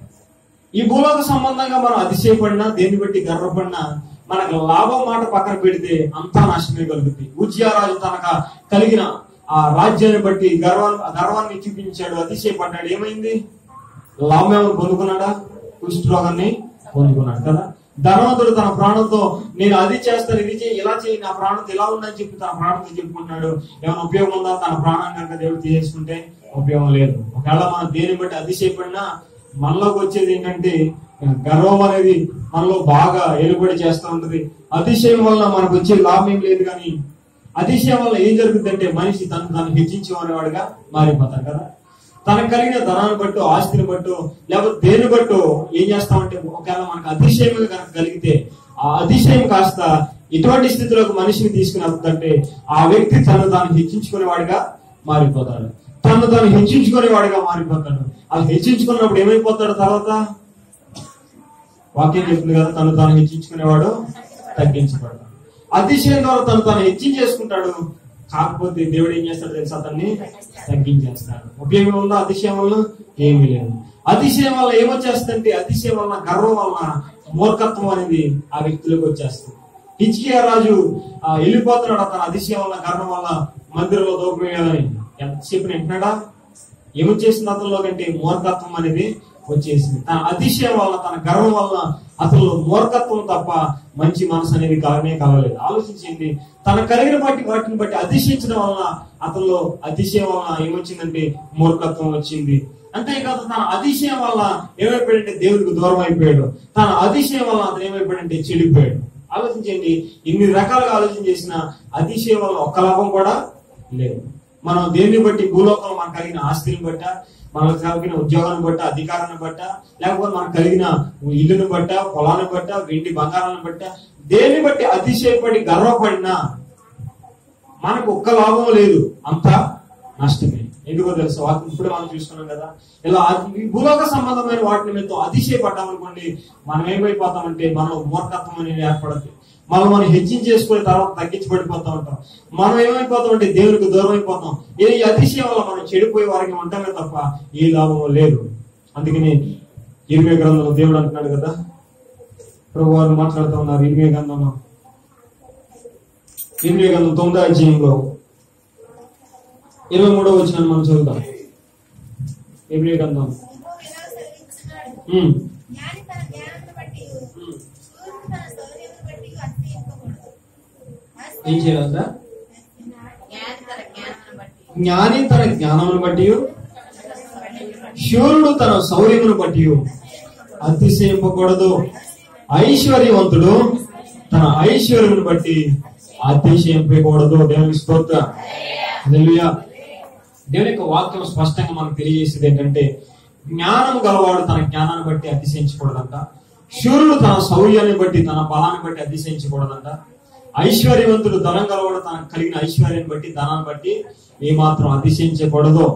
ఈ భూలోక సంబంధంగా మనం అతిశయపడినా, దేన్ని బట్టి గర్వపడినా మనకు లాభం మాట పక్కన పెడితే అంతా నష్టమే కలుగుతుంది. ఉజ్జియారాజు తనకు కలిగిన ఆ రాజ్యాన్ని బట్టి గర్వాన్ని చూపించాడు, అతిశయపడ్డాడు. ఏమైంది? లాభం ఏమైనా పొందుకున్నాడా? కుష్ఠరోగాన్ని పొందుకున్నాడు కదా. ధనవంతుడు తన ప్రాణంతో నేను అది చేస్తాను, ఇది చేయి, ఇలా చేయి, నా ప్రాణంతో ఇలా ఉందని చెప్పి తన ప్రాణంతో చెప్పుకుంటున్నాడు. ఏమైనా ఉపయోగం ఉందా? తన ప్రాణాన్ని కనుక దేవుడు తీసేసుకుంటే ఉపయోగం లేదు. ఒకవేళ మనం దేని బట్టి అతిశయపడినా మనలోకి వచ్చేది ఏంటంటే గర్వం అనేది మనలో బాగా ఏలుబడి చేస్తూ ఉంటుంది. అతిశయం వల్ల మనకు వచ్చే లాభం ఏం లేదు, కానీ అతిశయం వల్ల ఏం జరుగుతుందంటే మనిషి తను హెచ్చించేవాడిగా మారిపోతాడు కదా. తనకు కలిగిన ధనాన్ని బట్టు, ఆస్తిని బట్టు, లేకపోతే దేని బట్టు ఏం చేస్తామంటే ఒకవేళ మనకు అతిశయంగా కనుక కలిగితే ఆ అతిశయం కాస్త ఇటువంటి స్థితిలోకి మనిషిని తీసుకుని వస్తుందంటే ఆ వ్యక్తి తను తాను హెచ్చించుకునేవాడిగా మారిపోతాడు, తను తాను హెచ్చించుకునేవాడిగా మారిపోతాడు. అలా హెచ్చించుకున్నప్పుడు ఏమైపోతాడు? తర్వాత వాక్యం చెప్తుంది కదా, తను తాను హెచ్చించుకునేవాడు తగ్గించబడతాడు. అతిశయం ద్వారా తను తాను హెచ్చించేసుకుంటాడు. కాకపోతే దేవుడు ఏం చేస్తాడు తెలుసా? అతన్ని తగ్గించేస్తాడు. ఉపయోగం ఉందా అతిశయం వల్ల? ఏమీ లేదు. అతిశయం వల్ల ఏమొచ్చేస్తుందంటే, అతిశయం వల్ల, గర్వం వల్ల మూర్ఖత్వం అనేది ఆ వ్యక్తులకు వచ్చేస్తుంది. హిజ్కియా రాజు వెళ్ళిపోతున్నాడు అతను అతిశయం వల్ల, గర్వం వల్ల మందిరంలో దూపమేయాలని. ఎంతసేపు వింటున్నాడా? ఏమొచ్చేసింది అతనిలో కంటే? మూర్ఖత్వం అనేది వచ్చేసింది. తన అతిశయం వల్ల, తన గర్వం వల్ల అతనిలో మూర్ఖత్వం తప్ప మంచి మనసు అనేది కలగలేదు. ఆలోచించింది. తన కలిగిన వాటిని బట్టి అతిశయించడం వల్ల అతనిలో అతిశయం వల్ల ఏమొచ్చిందంటే మూర్ఖత్వం వచ్చింది. అంతేకాదు తన అతిశయం వల్ల ఏమైపోయాడంటే దేవుడికి దూరం అయిపోయాడు. తన అతిశయం వల్ల అతను ఏమైపోయాడంటే చెడిపోయాడు. ఆలోచించండి. ఇన్ని రకాలుగా ఆలోచన చేసిన అతిశయం వల్ల ఒక్క లాభం కూడా లేదు. మనం దేన్ని బట్టి, భూలోకంలో మనకు కలిగిన ఆస్తిని బట్ట, మనకు కలిగిన ఉద్యోగాన్ని బట్ట, అధికారాన్ని బట్ట, లేకపోతే మనకు కలిగిన ఇల్లుని బట్ట, పొలాన్ని బట్ట, వెండి బంగారాన్ని బట్ట, దేన్ని బట్టి అతిశయపడి గర్వపడినా మనకు ఒక్క లాభం లేదు, అంతా నష్టమే. ఎందుకో తెలుసు, వాటిని ఇప్పుడు మనం చూసుకున్నాం కదా. ఇలా భూలోక సంబంధమైన వాటి నిమిత్తం అతిశయపడ్డామనుకోండి, మనం ఏమైపోతామంటే మనలో మూర్ఖత్వం అనేది ఏర్పడుతుంది. మనం హెచ్చించేసుకునే తర్వాత తగ్గించి పడిపోతా ఉంటాం. మనం ఏమైపోతామంటే దేవునికి దూరం అయిపోతాం. ఈ అతిశయం వల్ల మనం చెడిపోయే వారికి ఉంటామే తప్ప ఏ లాభం లేదు. అందుకని ఇర్మియా గ్రంథంలో దేవుడు అంటున్నాడు కదా, ప్రభు వారు మాట్లాడుతూ ఉన్నారు. ఇర్మియా గ్రంథం 9వ అధ్యాయంలో 23వ వచనాన్ని మనం చదువుతాం. ఇర్మియా గ్రంథం ఏం చేయాలంట? జ్ఞాని తన జ్ఞానమును బట్టి, శూరుడు తన శౌర్యమును బట్టి అతిశయింపకూడదు. ఐశ్వర్యవంతుడు తన ఐశ్వర్యమును బట్టి అతిశయింపకూడదు. దేవునికి స్తోత్రం. హల్లెలూయా. దేవుని యొక్క వాక్యం స్పష్టంగా మనకు తెలియజేసేది ఏంటంటే, జ్ఞానం గలవాడు తన జ్ఞానాన్ని బట్టి అతిశయించకూడదంట. శూరుడు తన శౌర్యాన్ని బట్టి, తన బలాన్ని బట్టి అతిశయించకూడదంట. ఐశ్వర్యవంతుడు ధనం గలవాడు తన కలిగిన ఐశ్వర్యాన్ని బట్టి, ధనాన్ని బట్టి ఏమాత్రం అతిశయించకూడదు.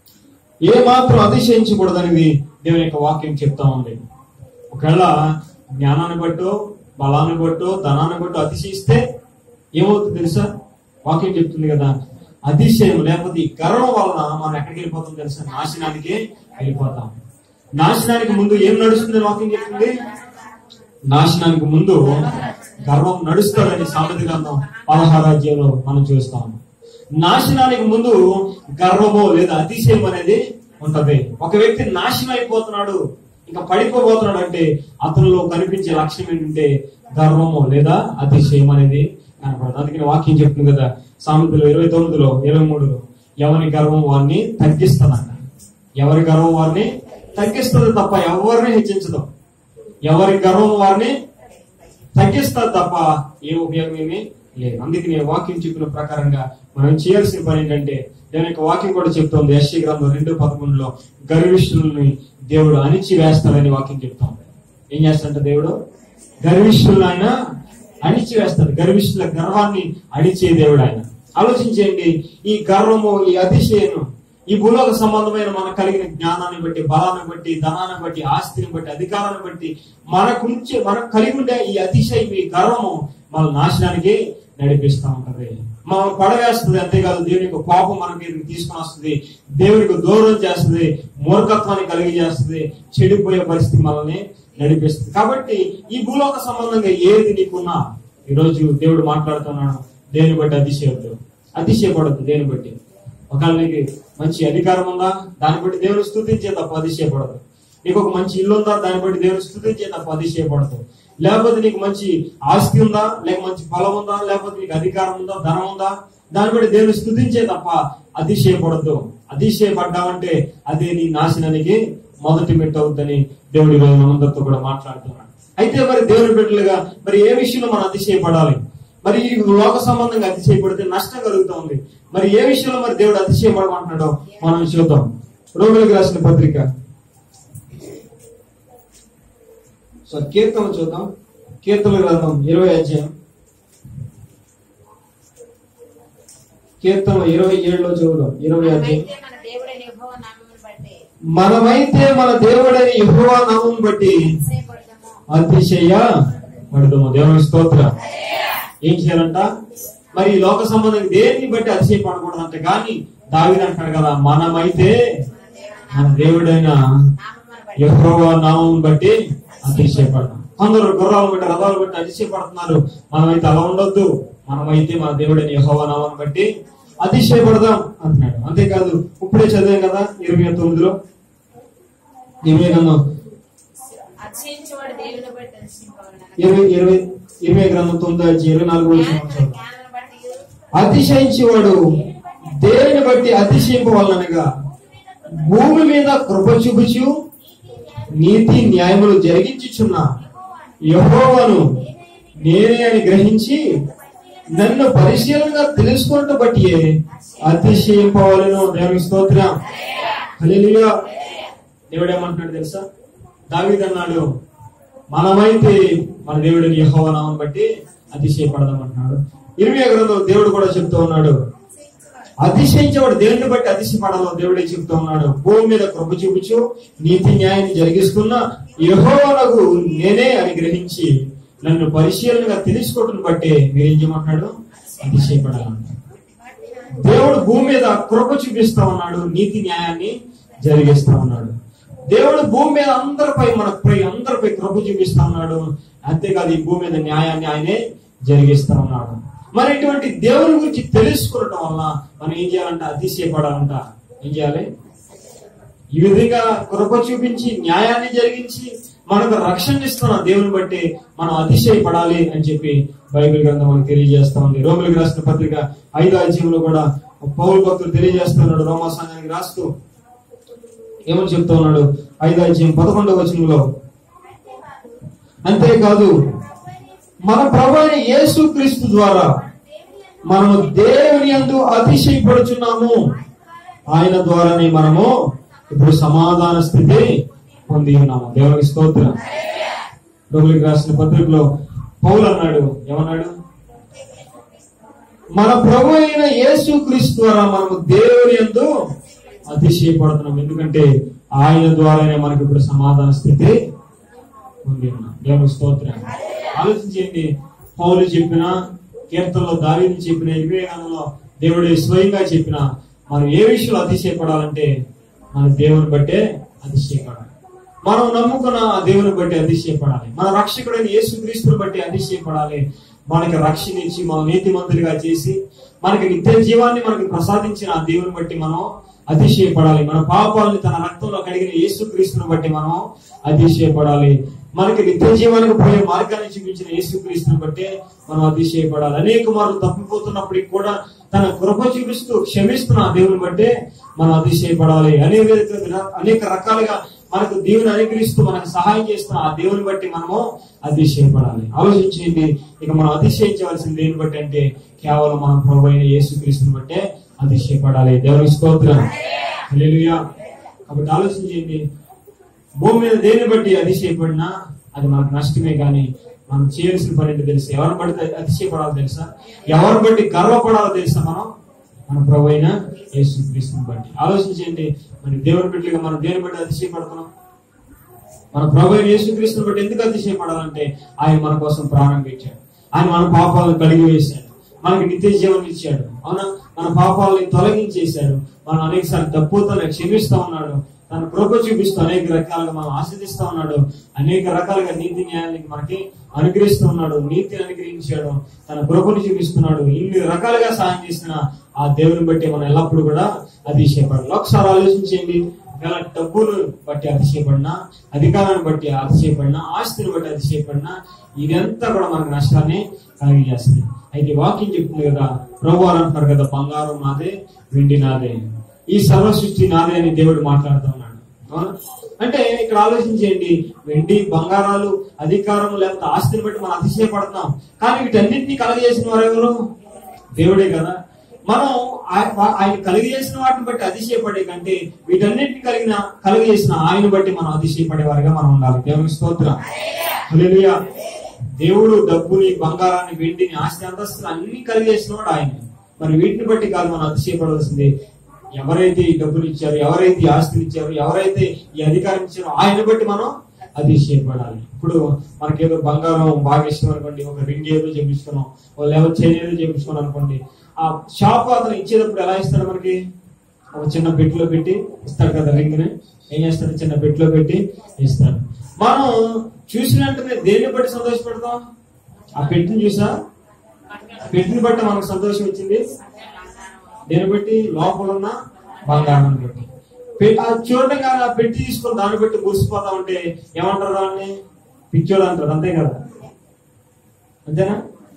ఏమాత్రం అతిశయించకూడదు అనేది దేవుని యొక్క వాక్యం చెప్తా ఉంది. ఒకవేళ జ్ఞానాన్ని బట్టో, బలాన్ని బట్టో, ధనాన్ని బట్టో అతిశయిస్తే ఏమవుతుంది తెలుసా? వాక్యం చెప్తుంది కదా, అతిశయం లేకపోతే ఈ గర్వం వలన మనం ఎక్కడికి వెళ్ళిపోతాం తెలుసా? నాశనానికి వెళ్ళిపోతాం. నాశనానికి ముందు ఏం నడుస్తుందని వాక్యం చెప్తుంది? నాశనానికి ముందు గర్వం నడుస్తాడని సామెత గ్రంథం 16వ అధ్యాయంలో మనం చూస్తాం. నాశనానికి ముందు గర్వము లేదా అతిశయం అనేది ఉంటది. ఒక వ్యక్తి నాశనం అయిపోతున్నాడు, ఇంకా పడిపోబోతున్నాడు అంటే అతనిలో కనిపించే లక్ష్యం ఏంటంటే గర్వము లేదా అతిశయం అనేది కనపడదు. అందుకని వాక్యం చెప్తుంది కదా, సామెతలో 29లో 23లో, ఎవరి గర్వం వారిని తగ్గిస్తుందంట. ఎవరి గర్వం వారిని తగ్గిస్తుంది తప్ప ఎవరిని హెచ్చించదు. ఎవరి గర్వం వారిని తగ్గిస్తుంది తప్ప ఏ ఉపయోగం ఏమీ లేదు. అందుకని వాక్యం చెప్పిన ప్రకారంగా మనం చేయాల్సిన పని ఏంటంటే, దేవుని యొక్క వాక్యం కూడా చెప్తోంది. యెషయా గ్రంథం 2:11లో గర్విష్ఠులని దేవుడు అణిచి వేస్తాడని వాక్యం చెప్తాం. ఏం చేస్తాడంట దేవుడు? గర్విష్ఠులను ఆయన అణిచి వేస్తాడు. గర్విష్ఠుల గర్వాన్ని అణిచే దేవుడు ఆయన. ఆలోచించేయండి, ఈ గర్వము, ఈ అతిశయను, ఈ భూలోక సంబంధమైన మనకు కలిగిన జ్ఞానాన్ని బట్టి, బలాన్ని బట్టి, ధనాన్ని బట్టి, ఆస్తిని బట్టి, అధికారాన్ని బట్టి మనకు కలిగి ఉండే ఈ అతిశయం, ఈ గర్వము మన నాశనానికి నడిపిస్తూ ఉంటది. మనం పడవేస్తుంది. అంతేకాదు దేవుని యొక్క కోపం మనకి తీసుకుని వస్తుంది, దేవునికి దూరం చేస్తుంది, మూర్ఖత్వాన్ని కలిగి చేస్తుంది, చెడిపోయే పరిస్థితి మనల్ని నడిపిస్తుంది. కాబట్టి ఈ భూలోక సంబంధంగా ఏది నీకున్నా ఈరోజు దేవుడు మాట్లాడుతున్నాడు, దేని బట్టి అతిశయపడద్దు. దేని బట్టి ఒకవేళ నీకు మంచి అధికారం ఉందా, దాన్ని బట్టి దేవుని స్తుతించే తప్ప అతిశయపడదు. నీకు ఒక మంచి ఇల్లు ఉందా, దాన్ని బట్టి దేవుని స్తుతించే తప్ప అతిశయపడదు. లేకపోతే నీకు మంచి ఆస్తి ఉందా, లేక మంచి బలం ఉందా, లేకపోతే నీకు అధికారం ఉందా, ధనం ఉందా, దాన్ని బట్టి దేవుని స్తుతించే తప్ప అతిశయపడద్దు. అతిశయపడ్డావంటే అదే నీ నాశనానికి మొదటి మెట్టు అవుతుందని దేవుడి మనందరితో కూడా మాట్లాడుతున్నాడు. అయితే మరి దేవుని బిడ్డలుగా మరి ఏ విషయంలో మనం అతిశయపడాలి? మరి ఈ లోక సంబంధంగా అతిశయపడితే నష్టం కలుగుతుంది. మరి ఏ విషయంలో మరి దేవుడు అతిశయపడమంటున్నాడో మనం చూద్దాం. రోమిలకు రాసిన పత్రిక కీర్తన చూద్దాం. కీర్తన గ్రంథం 20వ అధ్యాయం, కీర్తన 27లో చదువుదాం. 20వ అధ్యాయం. మనమైతే మన దేవుడైన యెహోవా నామమును బట్టి అతిశయపడదుము. దేవుని స్తోత్రం. ఏం చేయాలంట? మరి లోక సంబంధం దేన్ని బట్టి అతిశయపడకూడదంటే, కానీ దావీదు అంటాడు కదా, మనమైతే మన దేవుడైన యెహోవా నామమును బట్టి అతిశయపడదాం. కొందరు గుర్రాలు బట్టి, రథాలు బట్టి అతిశయపడుతున్నారు. మనమైతే అలా ఉండొద్దు. మనమైతే మన దేవుడైన యెహోవా నామమును బట్టి అతిశయపడదాం అంటున్నాడు. అంతేకాదు, ఇప్పుడే చదివాం కదా 29లో, గ్రంథం 20 గ్రంథం 9:24 అతిశయించేవాడు దేనిని బట్టి అతిశయింపవలనగా భూమి మీద కృప చూపుచు నీతి న్యాయములు జరిగించుచున్న యెహోవాను నేనే అని గ్రహించి నన్ను పరిశీలనగా తెలుసుకుంటూ బట్టి అతిశయింపవలను. దేవునికి స్తోత్రం. హల్లెలూయా. దేవుడు ఏమంటున్నాడు తెలుసా? దావీదు అన్నాడు, మనమైతే మన దేవుడిని యెహోవా నామమును బట్టి అతిశయపడదాం అంటున్నాడు. ఇర్మియా గ్రంథంలో దేవుడు కూడా చెప్తూ ఉన్నాడు, అతిశయించేవాడు దేవుని బట్టి అతిశయపడాలో దేవుడే చెప్తూ ఉన్నాడు. భూమి మీద కృప చూపుచు నీతి న్యాయాన్ని జరిగిస్తున్న యెహోవానగు నేనే అని గ్రహించి నన్ను పరిశీలనగా తెలుసుకోవటం బట్టే మీరేం చేయమంటున్నాడు? అతిశయపడాలంట. దేవుడు భూమి మీద కృప చూపిస్తా ఉన్నాడు, నీతి న్యాయాన్ని జరిగిస్తా ఉన్నాడు. దేవుడు భూమి మీద అందరిపై కృప చూపిస్తా ఉన్నాడు. అంతేకాదు ఈ భూమి మీద న్యాయాన్ని ఆయనే జరిగిస్తా ఉన్నాడు. మరి ఇటువంటి దేవుని గురించి తెలుసుకోవటం వల్ల మనం ఏం చేయాలంట? అతిశయపడాలంట. ఏం చేయాలి? ఈ విధంగా కృప చూపించి న్యాయాన్ని జరిగించి మనకు రక్షణ ఇస్తున్న దేవుని బట్టి మనం అతిశయపడాలి అని చెప్పి బైబిల్ గ్రంథం మనకు తెలియజేస్తా ఉంది. రోమిలికి రాసిన పత్రిక 5వ అధ్యాయంలో కూడా పౌలు భక్తుడు తెలియజేస్తున్నాడు. రోమా సంఘానికి రాస్తూ ఏమని చెప్తా ఉన్నాడు? 5వ అధ్యాయం 11వ వచనంలో, అంతేకాదు మన ప్రభువైన యేసుక్రీస్తు ద్వారా మనము దేవుని యందు అతిశయపడుచున్నాము. ఆయన ద్వారానే మనము ఇప్పుడు సమాధాన స్థితి పొంది ఉన్నాము. దేవునికి స్తోత్రం. రోమిలికి రాసిన పత్రికలో పౌలు అన్నాడు, ఏమన్నాడు? మన ప్రభు అయిన యేసుక్రీస్తు ద్వారా మనము దేవుని యందు అతిశయపడుతున్నాం. ఎందుకంటే ఆయన ద్వారానే మనకు ఇప్పుడు సమాధాన స్థితి పొంది ఉన్నాం. దేవునికి స్తోత్రం. ఆలోచించండి, పౌలు చెప్పిన కీర్తనలో, దావీదు చెప్పిన, వివేకానంలో దేవుడు స్వయంగా చెప్పిన మనం ఏ విషయంలో అతిశయపడాలంటే మన దేవుని బట్టే అతిశయపడాలి. మనం నమ్ముకున్న ఆ దేవుని బట్టి అతిశయపడాలి. మన రక్షకుడైన యేసుక్రీస్తుని బట్టి అతిశయపడాలి. మనకి రక్షణ ఇచ్చి మన నీతిమంతులుగా చేసి మనకి నిత్య జీవాన్ని మనకి ప్రసాదించిన ఆ దేవుని బట్టి మనం అతిశయపడాలి. మన పాపాలని తన రక్తంలో కడిగిన యేసుక్రీస్తుని బట్టి మనం అతిశయపడాలి. మనకి నిత్య జీవానికి పోయే మార్గాన్ని చూపించిన యేసుక్రీస్తుని బట్టి మనం అతిశయపడాలి. అనేక మార్లు తప్పిపోతున్నప్పటికి కూడా తన కృప చూపిస్తూ క్షమిస్తున్న ఆ దేవుని బట్టి మనం అతిశయపడాలి. అనేక రకాలుగా మనకు దేవుని అనుగ్రహిస్తూ మనకు సహాయం చేస్తున్న ఆ దేవుని బట్టి మనము అతిశయపడాలి. ఆలోచించండి, ఇక మనం అతిశయించవలసిన దేని బట్టి అంటే కేవలం మనం ప్రభువైన అయిన యేసుక్రీస్తుని బట్టే అతిశయపడాలి. దేవునికి స్తోత్రం. హల్లెలూయా. కాబట్టి ఆలోచించండి, భూమి మీద దేని బట్టి అతిశయపడినా అది మనకు నష్టమే. కానీ మనం చేయాల్సిన పని ఏంటో తెలుసా? ఎవరిని బట్టి అతిశయపడాలో తెలుసా? ఎవరిని బట్టి గర్వపడాలో తెలుసా? మన ప్రభు అయిన యేసుక్రీస్తుని బట్టి. ఆలోచించండి, మరి దేవుని బిడ్డలుగా మనం దేని బట్టి అతిశయపడుతున్నాం? మన ప్రభు అయిన యేసుక్రీస్తుని బట్టి ఎందుకు అతిశయపడాలంటే ఆయన మన కోసం ప్రాణం పెట్టాడు. ఆయన మన పాపాలను కడిగి వేశాడు, మనకి నిత్య జీవనం ఇచ్చాడు. అవునా? మన పాపాలని తొలగించేశాడు. మనం అనేక సార్లు తప్పుతో క్షమిస్తా ఉన్నాడు. తన కృప చూపిస్తూ అనేక రకాలుగా మనం ఆశ్రదిస్తా ఉన్నాడు. అనేక రకాలుగా నీతి న్యాయానికి మనకి అనుగ్రహిస్తూ ఉన్నాడు. నీతిని అనుగ్రహించాడు, తన కృపను చూపిస్తున్నాడు. ఇన్ని రకాలుగా సాయం చేసిన ఆ దేవుని బట్టి మనం ఎల్లప్పుడూ కూడా అతిశయపడాలి. ఒకసారి ఆలోచించండి, ఒకవేళ డబ్బును బట్టి అతిశయపడినా, అధికారాన్ని బట్టి అతిశయపడినా, ఆస్తిని బట్టి అతిశయపడినా, ఇదంతా కూడా మనకు నష్టాన్ని కలిగజేస్తుంది. అయితే వాక్యం చెప్తుంది కదా, ప్రభు వారు అంటున్నారు కదా, బంగారం నాదే, వెండి నాదే, ఈ సర్వ సృష్టి నాదే అని దేవుడు మాట్లాడుతూ ఉన్నాడు. అంటే ఇక్కడ ఆలోచించండి, వెండి, బంగారాలు, అధికారం లేకపోతే ఆస్తిని బట్టి మనం అతిశయపడుతున్నాం. కానీ వీటన్నింటినీ కలగజేసిన వారు ఎవరు? దేవుడే కదా. మనం ఆయన కలిగజేసిన వాటిని బట్టి అతిశయపడే కంటే వీటన్నింటినీ కలుగజేసిన ఆయన బట్టి మనం అతిశయపడే వారిగా మనం ఉండాలి. దేవుని స్తోత్రం. హల్లెలూయా. దేవుడు డబ్బుని, బంగారాన్ని, వెండిని, ఆస్తి, అంతస్తులు అన్ని కలిగజేసిన వాడు ఆయన. మరి వీటిని బట్టి కాదు మనం అతిశయపడవలసింది. ఎవరైతే ఈ డబ్బులు ఇచ్చారు, ఎవరైతే ఈ ఆస్తిని ఇచ్చారు, ఎవరైతే ఈ అధికారం ఇచ్చారో ఆయన బట్టి మనం అతిశయపడాలి. ఇప్పుడు మనకేదో బంగారం బాగా ఇష్టం అనుకోండి, ఒక రింగ్ ఏదో చేపించుకున్నాం, లేకపోతే చైన్ ఏదో చేపించుకున్నాం అనుకోండి, ఆ షాప్ అతను ఇచ్చేటప్పుడు ఎలా ఇస్తాడు? మనకి ఒక చిన్న పెట్టిలో పెట్టి ఇస్తాడు కదా. రింగ్ ని ఏం చేస్తాడు? చిన్న పెట్టిలో పెట్టి ఇస్తాడు. మనం చూసిన వెంటనే దేన్ని బట్టి సంతోషపడతాం? ఆ పెట్టిని చూసా? పెట్టిని బట్టి మనకు సంతోషం వచ్చింది. దేని బట్టి? లోపల ఉన్న బంగారాన్ని బట్టి. చూడటం కానీ ఆ పెట్టి తీసుకొని దాన్ని బట్టి మురిసిపోతా ఉంటే ఏమంటారు? దాన్ని పిచ్చోడు అంటారు. అంతే కదా, అంతేనా?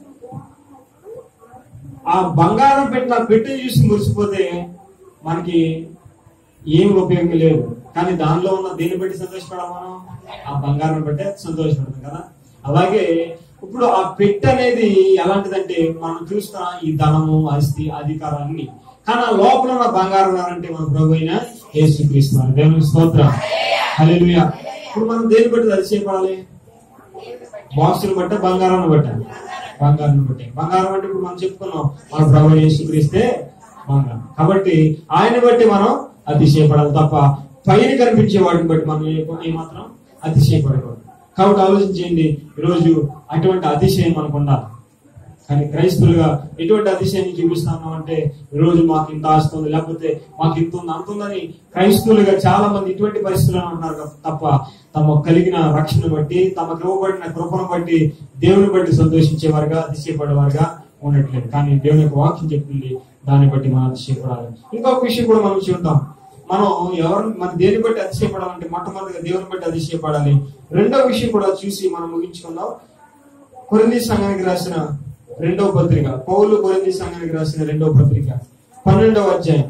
ఆ బంగారం పెట్టి ఆ పెట్టి చూసి మురిసిపోతే మనకి ఏమి ఉపయోగం లేదు. కానీ దానిలో ఉన్న దేన్ని బట్టి సంతోషపడాలి? మనం ఆ బంగారం బట్టే సంతోషపడతాం కదా. అలాగే ఇప్పుడు ఆ పెట్టె అనేది ఎలాంటిదంటే, మనం చూస్తున్న ఈ ధనము, ఆస్తి, అధికారం అన్ని, కానీ ఆ లోపల ఉన్న బంగారం అంటే మన ప్రభు అయిన యేసుక్రీస్తు. దేవునికి స్తోత్రం. హల్లెలూయా. ఇప్పుడు మనం దేని బట్టి అతిశయపడాలి? బాక్సులు బట్టే, బంగారాన్ని బట్టే? బంగారాన్ని బట్టే. బంగారం అంటే ఇప్పుడు మనం చెప్పుకున్నాం మన ప్రభు యేసుక్రీస్తే బంగారం. కాబట్టి ఆయన బట్టి మనం అతిశయపడాలి తప్ప పైన కనిపించే వాటిని బట్టి మనం ఏమాత్రం అతిశయపడకూడదు. కాబట్టి ఆలోచించండి, ఈరోజు అటువంటి అతిశయం మనకు ఉండాలి. కానీ క్రైస్తవులుగా ఎటువంటి అతిశయాన్ని చూపిస్తాము అంటే, ఈరోజు మాకు ఇంత ఆస్తుంది, లేకపోతే మాకు ఇంత ఉంది అంత ఉందని క్రైస్తవులుగా చాలా మంది ఇటువంటి పరిస్థితుల్లో ఉంటున్నారు తప్ప తమ కలిగిన రక్షణ బట్టి, తమకు ఇవ్వబడిన కృపను బట్టి, దేవుని బట్టి సంతోషించేవారుగా, అతిశయపడేవారుగా ఉండట్లేదు. కానీ దేవుని యొక్క వాక్యం చెప్తుంది, దాన్ని బట్టి మనం అతిశయపడాలి. ఇంకొక విషయం కూడా మనం చూద్దాం. మనం మన దేని బట్టి అతిశయపడాలంటే మొట్టమొదటిగా దేవుని బట్టి అతిశయపడాలి. రెండో విషయం కూడా చూసి మనం ముగించుకుందాం. కొరింథీ సంఘానికి రాసిన రెండవ పత్రిక, పౌలు కొరింథీ సంఘానికి రాసిన రెండవ పత్రిక 12వ అధ్యాయం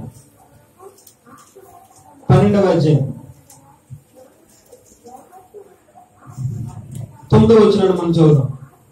9వ వచనాన్ని మనం చదువుదాం.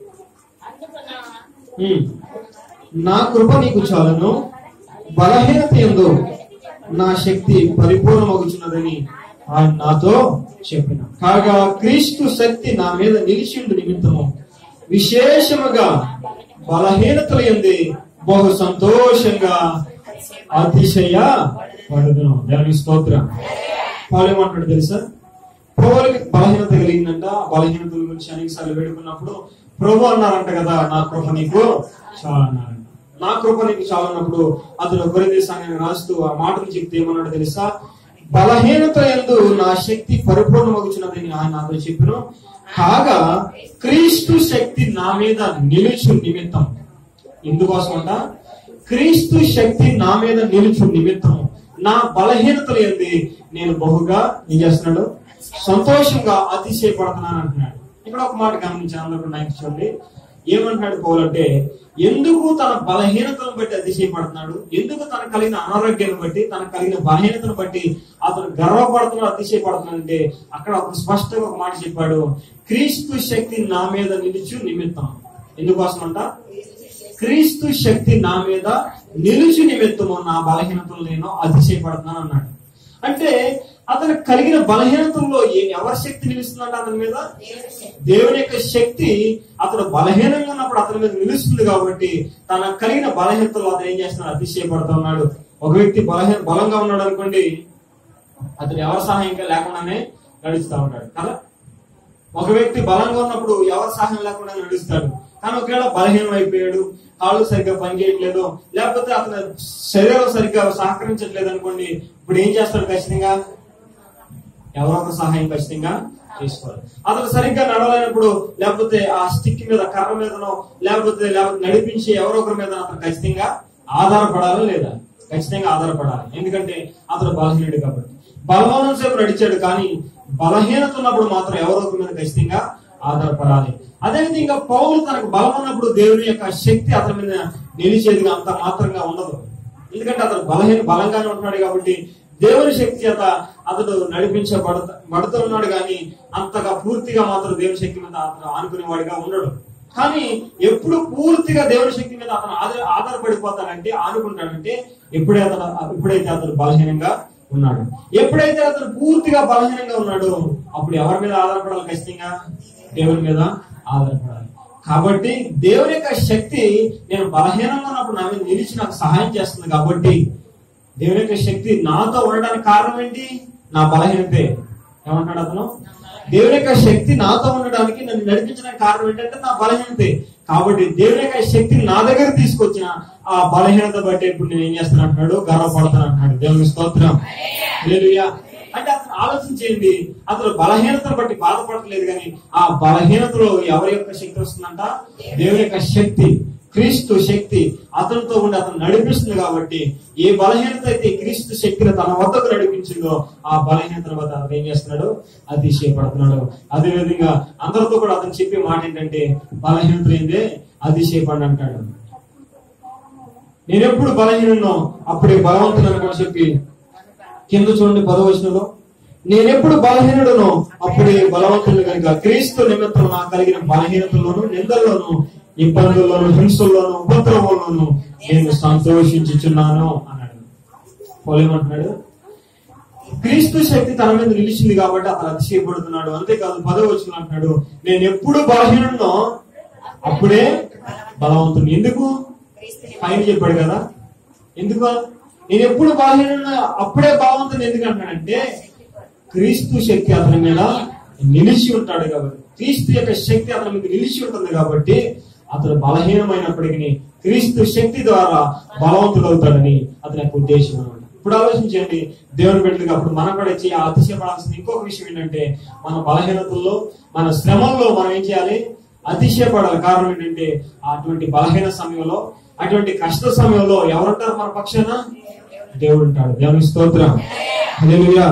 నా కృప నీకు చాలును, బలహీనత యందు నా శక్తి పరిపూర్ణమగుచున్నదని ఆయన నాతో చెప్పిన. కాగా క్రీస్తు శక్తి నా మీద నిలిచిండు నిమిత్తము విశేషముగా బలహీనతల యందు బహు సంతోషంగా అతిశయ పడుదును. దేవుని స్తోత్రం. పౌలు ఏమంటాడు తెలుసా? పౌలుకి బలహీనత కలిగిందంట. బలహీనతల గురించి అనేకసార్లు వేడుకున్నప్పుడు ప్రభు అన్నారంట కదా, నా కృప నీకు చాలు అన్నారంట. నా కృప నీకు చాలు అన్నప్పుడు అతను కొరింథీ సంఘానికి రాస్తూ ఆ మాటలు చెప్తే ఏమన్నాడు తెలుసా? బలహీనత యందు నా శక్తి పరిపూర్ణమగుచున్నదని ఆయన నాతో చెప్పిన. కాగా క్రీస్తు శక్తి నా మీద నిలుచు నిమిత్తం. ఎందుకోసం అంట? క్రీస్తు శక్తి నా మీద నిలుచు నిమిత్తం నా బలహీనతలు యందు నేను బహుగా ఏం చేస్తున్నాడు? సంతోషంగా అతిశయపడుతున్నాను అంటున్నాడు. ఇక్కడ ఒక మాట గమనించాను, అందరూ నాకు చూడండి. ఏమంటున్నాడు పౌలు అంటే, ఎందుకు తన బలహీనతను బట్టి అతిశయపడుతున్నాడు, ఎందుకు తన కలిగిన అనారోగ్యాన్ని బట్టి, తన కలిగిన బలహీనతను బట్టి అతను గర్వపడుతున్నాడు, అతిశయపడుతున్నాడు అంటే అక్కడ అతను స్పష్టంగా ఒక మాట చెప్పాడు, క్రీస్తు శక్తి నా మీద నిలుచు నిమిత్తం. ఎందుకోసం అంట? క్రీస్తు శక్తి నా మీద నిలుచు నిమిత్తము నా బలహీనతలు నేను అతిశయపడుతున్నాను అన్నాడు. అంటే అతను కలిగిన బలహీనతల్లో ఎవరి శక్తి నిలుస్తుందంటే అతని మీద? దేవుని యొక్క శక్తి అతను బలహీనంగా ఉన్నప్పుడు అతని మీద నిలుస్తుంది. కాబట్టి తన కలిగిన బలహీనతలో అతను ఏం చేస్తున్నాడు? అతిశయపడుతూ ఉన్నాడు. ఒక వ్యక్తి బలంగా ఉన్నాడు అనుకోండి, అతను ఎవరి సహాయం లేకుండానే నడుస్తూ ఉంటాడు కదా. ఒక వ్యక్తి బలంగా ఉన్నప్పుడు ఎవరి సహాయం లేకుండా నడుస్తాడు. కానీ ఒకవేళ బలహీనం అయిపోయాడు, కాళ్ళు సరిగ్గా పనిచేయట్లేదు, లేకపోతే అతని శరీరం సరిగ్గా సహకరించట్లేదు అనుకోండి, ఇప్పుడు ఏం చేస్తాడు? ఖచ్చితంగా ఎవరో ఒక సహాయం ఖచ్చితంగా చేసుకోవాలి. అతను సరిగ్గా నడవలేనప్పుడు, లేకపోతే ఆ స్టిక్ మీద, కర్ర మీదనో, లేకపోతే నడిపించి ఎవరో ఒకరి మీద అతను ఖచ్చితంగా ఆధారపడాలా లేదా? ఖచ్చితంగా ఆధారపడాలి. ఎందుకంటే అతను బలహీనుడు కాబట్టి. బలవానం సేపు నడిచాడు, కానీ బలహీనత ఉన్నప్పుడు మాత్రం ఎవరో ఒకరి మీద ఖచ్చితంగా ఆధారపడాలి. అదేవిధంగా పౌలు తనకు బలం ఉన్నప్పుడు దేవుని యొక్క శక్తి అతని మీద నిలిచేదిగా అంత మాత్రంగా ఉండదు. ఎందుకంటే అతను బలంగానే ఉంటున్నాడు కాబట్టి దేవుని శక్తి చేత అతడు నడిపించబడుతున్నాడు. కానీ అంతగా పూర్తిగా మాత్రం దేవుని శక్తి మీద అతను ఆనుకునేవాడిగా ఉండడు. కానీ ఎప్పుడు పూర్తిగా దేవుని శక్తి మీద అతను ఆధారపడిపోతాడంటే, ఆనుకుంటాడంటే ఎప్పుడైతే అతను బలహీనంగా ఉన్నాడు. ఎప్పుడైతే అతను పూర్తిగా బలహీనంగా ఉన్నాడో అప్పుడు ఎవరి మీద ఆధారపడాలి? ఖచ్చితంగా దేవుని మీద ఆధారపడాలి. కాబట్టి దేవుని యొక్క శక్తి నేను బలహీనంగా ఉన్నప్పుడు నా మీద నిలిచి నాకు సహాయం చేస్తుంది. కాబట్టి దేవుని యొక్క శక్తి నాతో ఉండడానికి కారణం ఏంటి? నా బలహీనతే. ఏమంటాడు అతను? దేవుని యొక్క శక్తి నాతో ఉండడానికి, నన్ను నడిపించడానికి కారణం ఏంటంటే నా బలహీనతే. కాబట్టి దేవుని యొక్క శక్తిని నా దగ్గర తీసుకొచ్చిన ఆ బలహీనత బట్టి ఇప్పుడు నేను ఏం చేస్తాను అంటున్నాడు? గర్వపడతాను అంటున్నాడు. దేవుని స్తోత్రం. హల్లెలూయా. అంటే అతను ఆలోచించేయండి, అతను బలహీనతను బట్టి బాధపడలేదు, కానీ ఆ బలహీనతలో ఎవరి యొక్క శక్తి వస్తుందంట? దేవుని యొక్క శక్తి, క్రీస్తు శక్తి అతనితో ఉండి అతను నడిపిస్తుంది. కాబట్టి ఏ బలహీనత అయితే క్రీస్తు శక్తిని తన వద్దకు నడిపించిందో ఆ బలహీనతను వద్ద అతను ఏం చేస్తున్నాడు? అతిశయపడుతున్నాడు. అదేవిధంగా అందరితో కూడా అతను చెప్పే మాట ఏంటంటే, బలహీనత ఏందే అతిశయపడి అంటాడు. నేనెప్పుడు బలహీనో అప్పుడే బలవంతులను కూడా చెప్పి కింద చూడండి 10వ వచనంలో, నేనెప్పుడు బలహీనుడునో అప్పుడే బలవంతులు కనుక క్రీస్తు నిమిత్తం నాకు కలిగిన బలహీనతల్లోను, నిందల్లోను, ఇబ్బందుల్లోను, హింసల్లోను, ఉపద్రవంలోను నేను సంతోషించుచున్నాను అన్నాడు. పోలేమంటున్నాడు? క్రీస్తు శక్తి తన మీద నిలిచింది కాబట్టి అతను అతిశయపడుతున్నాడు. అంతేకాదు 10వ వచనం అంటున్నాడు, నేను ఎప్పుడు బలహీనుడునో అప్పుడే బలవంతుడు. ఎందుకు? పైన చెప్పాడు కదా. ఎందుకు? నేను ఎప్పుడు బలహీన అప్పుడే బలవంతుని ఎందుకు అంటానంటే క్రీస్తు శక్తి అతని మీద నిలిచి ఉంటాడు కాబట్టి, క్రీస్తు యొక్క శక్తి అతని మీద నిలిచి ఉంటుంది కాబట్టి అతను బలహీనమైనప్పటికీ క్రీస్తు శక్తి ద్వారా బలవంతుడు అవుతాడని అతని యొక్క ఉద్దేశం అన్నమాట. ఇప్పుడు ఆలోచించండి, దేవుని బిడ్డలుగా అప్పుడు మనం కూడా అతిశయపడాల్సిన ఇంకొక విషయం ఏంటంటే, మన బలహీనతల్లో మన శ్రమల్లో మనం ఏం చేయాలి? అతిశయపడాలి. కారణం ఏంటంటే అటువంటి బలహీన సమయంలో, అటువంటి కష్ట సమయంలో ఎవరుంటారు మన పక్షాన? దేవుడు ఉంటాడు. దేవుని స్తోత్రం. హల్లెలూయా.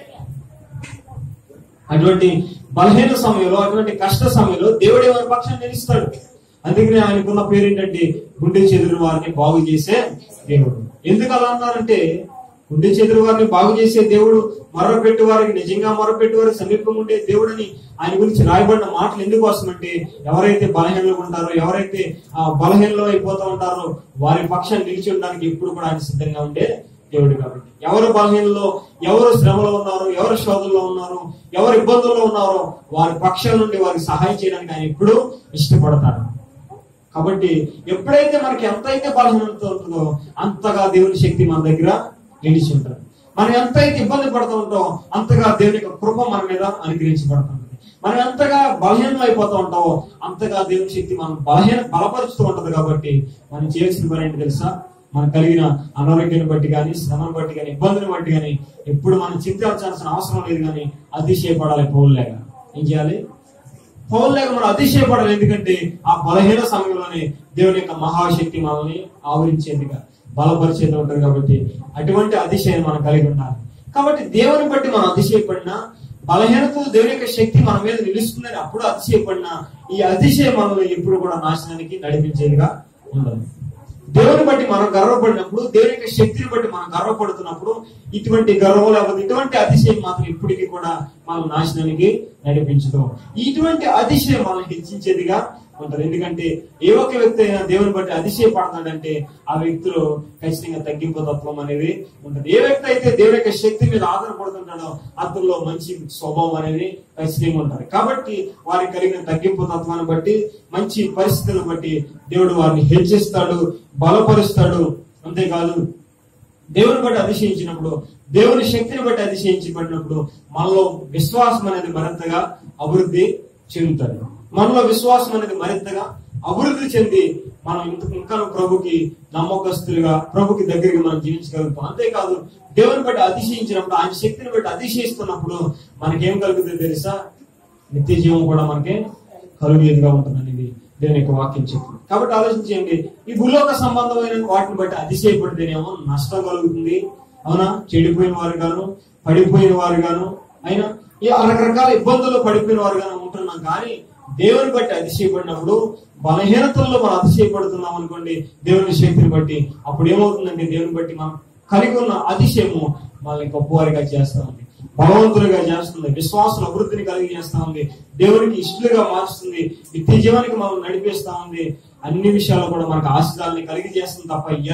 అటువంటి బలహీన సమయంలో, అటువంటి కష్ట సమయంలో దేవుడే మన పక్షాన్ని నిలుస్తాడు. అందుకని ఆయనకున్న పేరు ఏంటంటే గుండె చెదిరిన వారిని బాగు చేసే దేవుడు. ఎందుకు అలా అన్నారంటే, గుండె చెదిరి వారిని బాగు చేసే దేవుడు, మొరపెట్టు వారికి నిజంగా మొరపెట్టు వారికి సమీపంగా ఉండే దేవుడని ఆయన గురించి రాయబడిన మాటలు ఎందుకు వస్తుందంటే, ఎవరైతే బలహీనంగా ఉంటారో, ఎవరైతే బలహీనలో అయిపోతూ ఉంటారో వారి పక్షాన్ని నిలిచి ఉండడానికి ఎప్పుడు కూడా ఆయన సిద్ధంగా ఉండే దేవుడు. కాబట్టి ఎవరు బలహీనలో, ఎవరు శ్రమలో ఉన్నారు, ఎవరు శోధనలో ఉన్నారు, ఎవరు ఇబ్బందుల్లో ఉన్నారో వారి పక్షాల నుండి వారికి సహాయం చేయడానికి ఆయన ఎప్పుడూ ఇష్టపడతాడు. కాబట్టి ఎప్పుడైతే మనకి ఎంతైతే బలహీనత ఉంటుందో అంతగా దేవుని శక్తి మన దగ్గర నిలిచి ఉంటారు. మనం ఎంతైతే ఇబ్బంది పడుతూ ఉంటామో అంతగా దేవుని యొక్క కృప మన మీద అనుగ్రహించబడుతుంది. మనం ఎంతగా బలహీనం అయిపోతూ ఉంటామో అంతగా దేవుని శక్తి మనం బలపరుస్తూ ఉంటది. కాబట్టి మనం చేయాల్సిన పని ఏంటి తెలుసా? మనకు కలిగిన అనారోగ్యాన్ని బట్టి కానీ, శ్రమను బట్టి కానీ, ఇబ్బందిని బట్టి కానీ ఎప్పుడు మనం చింతించాల్సిన అవసరం లేదు. కానీ అతిశయపడాలి. పౌలులాగా ఏం చేయాలి? పౌలులాగా మనం అతిశయపడాలి. ఎందుకంటే ఆ బలహీన సమయంలోనే దేవుని యొక్క మహాశక్తి మనల్ని ఆవరించేదిగా, బలపరిచేది ఉంటుంది. కాబట్టి అటువంటి అతిశయాన్ని మనం కలిగి ఉండాలి. కాబట్టి దేవుని బట్టి మనం అతిశయపడినా, బలహీనతో దేవుని యొక్క శక్తి మన మీద నిలుస్తుందని అప్పుడు అతిశయపడినా, ఈ అతిశయం మనల్ని ఎప్పుడు కూడా నాశనానికి నడిపించేదిగా ఉండదు. దేవుని బట్టి మనం గర్వపడినప్పుడు, దేవుని యొక్క శక్తిని బట్టి మనం గర్వపడుతున్నప్పుడు ఇటువంటి గర్వం లేకపోతే ఇటువంటి అతిశయం మాత్రం ఇప్పటికీ కూడా మనం నాశనానికి నడిపించదు. ఇటువంటి అతిశయం మనం హెచ్చించేదిగా ఉంటది. ఎందుకంటే ఏ ఒక్క వ్యక్తి అయినా దేవుని బట్టి అతిశయపడతాడంటే ఆ వ్యక్తిలో ఖచ్చితంగా తగ్గింపు తత్వం అనేది ఉంటది. ఏ వ్యక్తి అయితే దేవుని యొక్క శక్తి మీద ఆధారపడుతుంటాడో అతనిలో మంచి స్వభావం అనేది ఖచ్చితంగా ఉంటది. కాబట్టి వారికి కలిగిన తగ్గింపు తత్వాన్ని బట్టి, మంచి పరిస్థితులను బట్టి దేవుడు వారిని హెచ్చిస్తాడు, బలపరుస్తాడు. అంతేకాదు, దేవుని బట్టి అతిశయించినప్పుడు, దేవుని శక్తిని బట్టి అతిశయించబడినప్పుడు మనలో విశ్వాసం అనేది మరింతగా అభివృద్ధి చెందుతుంది. మనలో విశ్వాసం అనేది మరింతగా అభివృద్ధి చెంది మనం ఇంకా ప్రభుకి నమ్మకస్తులుగా, ప్రభుకి దగ్గరికి మనం జీవించగలుగుతాం. అంతేకాదు, దేవుని బట్టి అతిశయించినప్పుడు, ఆయన శక్తిని బట్టి అతిశయిస్తున్నప్పుడు మనకేం కలుగుతుంది తెలుసా? నిత్య జీవం కూడా మనకి కలుగులేదుగా ఉంటుందనేది దేవుని యొక్క వాక్యం చెప్తుంది. కాబట్టి ఆలోచించండి, ఈ భూలోక సంబంధమైన వాటిని బట్టి అతిశయపడితేనేమో నష్టం కలుగుతుంది. అవునా? చెడిపోయిన వారు గాను, పడిపోయిన వారు గాను, అయినా ఈ రకరకాల ఇబ్బందుల్లో పడిపోయిన వారు గాను ఉంటున్నాం. కానీ దేవుని బట్టి అతిశయపడినప్పుడు, బలహీనతల్లో మనం అతిశయపడుతున్నాం అనుకోండి దేవుని శక్తిని బట్టి, అప్పుడు ఏమవుతుందంటే దేవుని బట్టి మనం కలిగి ఉన్న అతిశయము మనల్ని గొప్పవారిగా చేస్తా ఉంది, బలవంతులుగా చేస్తుంది, విశ్వాసుల అభివృద్ధిని కలిగి చేస్తా ఉంది, దేవునికి ఇష్టలుగా మార్చుతుంది, నిత్య జీవానికి మనం నడిపిస్తా ఉంది. అన్ని విషయాల్లో కూడా మనకు ఆశీర్వాదాన్ని కలిగి చేస్తుంది తప్ప ఈ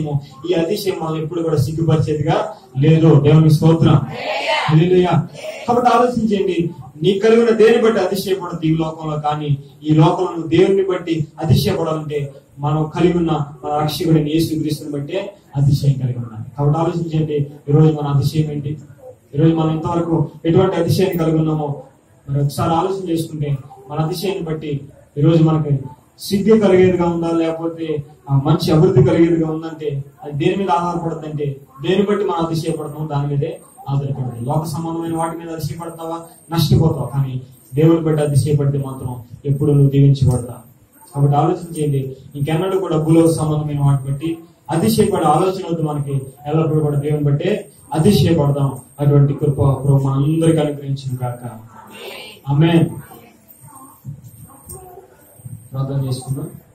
అతిశయం మనల్ని ఎప్పుడు కూడా సిగ్గుపరిచేదిగా లేదు. దేవునికి స్తోత్రం. హల్లెలూయా. కాబట్టి ఆలోచించండి, నీ కలిగిన దేని బట్టి అతిశయపడదు ఈ లోకంలో. కానీ ఈ లోకంలో దేవుని బట్టి అతిశయపడాలంటే మనం కలిగి ఉన్న మన రక్షకుడిని యేసుక్రీస్తుని బట్టే అతిశయం కలిగి ఉండాలి. కాబట్టి ఆలోచించండి, ఈరోజు మన అతిశయం ఏంటి? ఈరోజు మనం ఇంతవరకు ఎటువంటి అతిశయాన్ని కలిగి ఉన్నామో మరి ఒకసారి ఆలోచన చేసుకుంటే, మన అతిశయాన్ని బట్టి ఈరోజు మనకి సిద్ధి కలిగేదిగా ఉందా, లేకపోతే మంచి అభివృద్ధి కలిగేదిగా ఉందంటే అది దేని మీద ఆధారపడుతుందంటే దేని బట్టి మనం అతిశయపడతామో దాని మీదే ఆధారపడదు. లోక సంబంధమైన వాటి మీద అతిశయపడతావా, నష్టపోతావు. కానీ దేవుని బట్టి అతిశయపడితే మాత్రం ఎప్పుడు నువ్వు దీవించబడతావు. కాబట్టి ఆలోచించండి, ఇంకెన్నడూ కూడా భూలోక సంబంధమైన వాటి బట్టి అతిశయపడే ఆలోచన వద్దు. మనకి ఎల్లప్పుడూ కూడా దేవుని బట్టే అతిశయపడదాం. అటువంటి కృప ప్రభు మనందరికీ అనుగ్రహించిన గాక. ఆమేన్. ప్రార్థన చేసుకుందాం.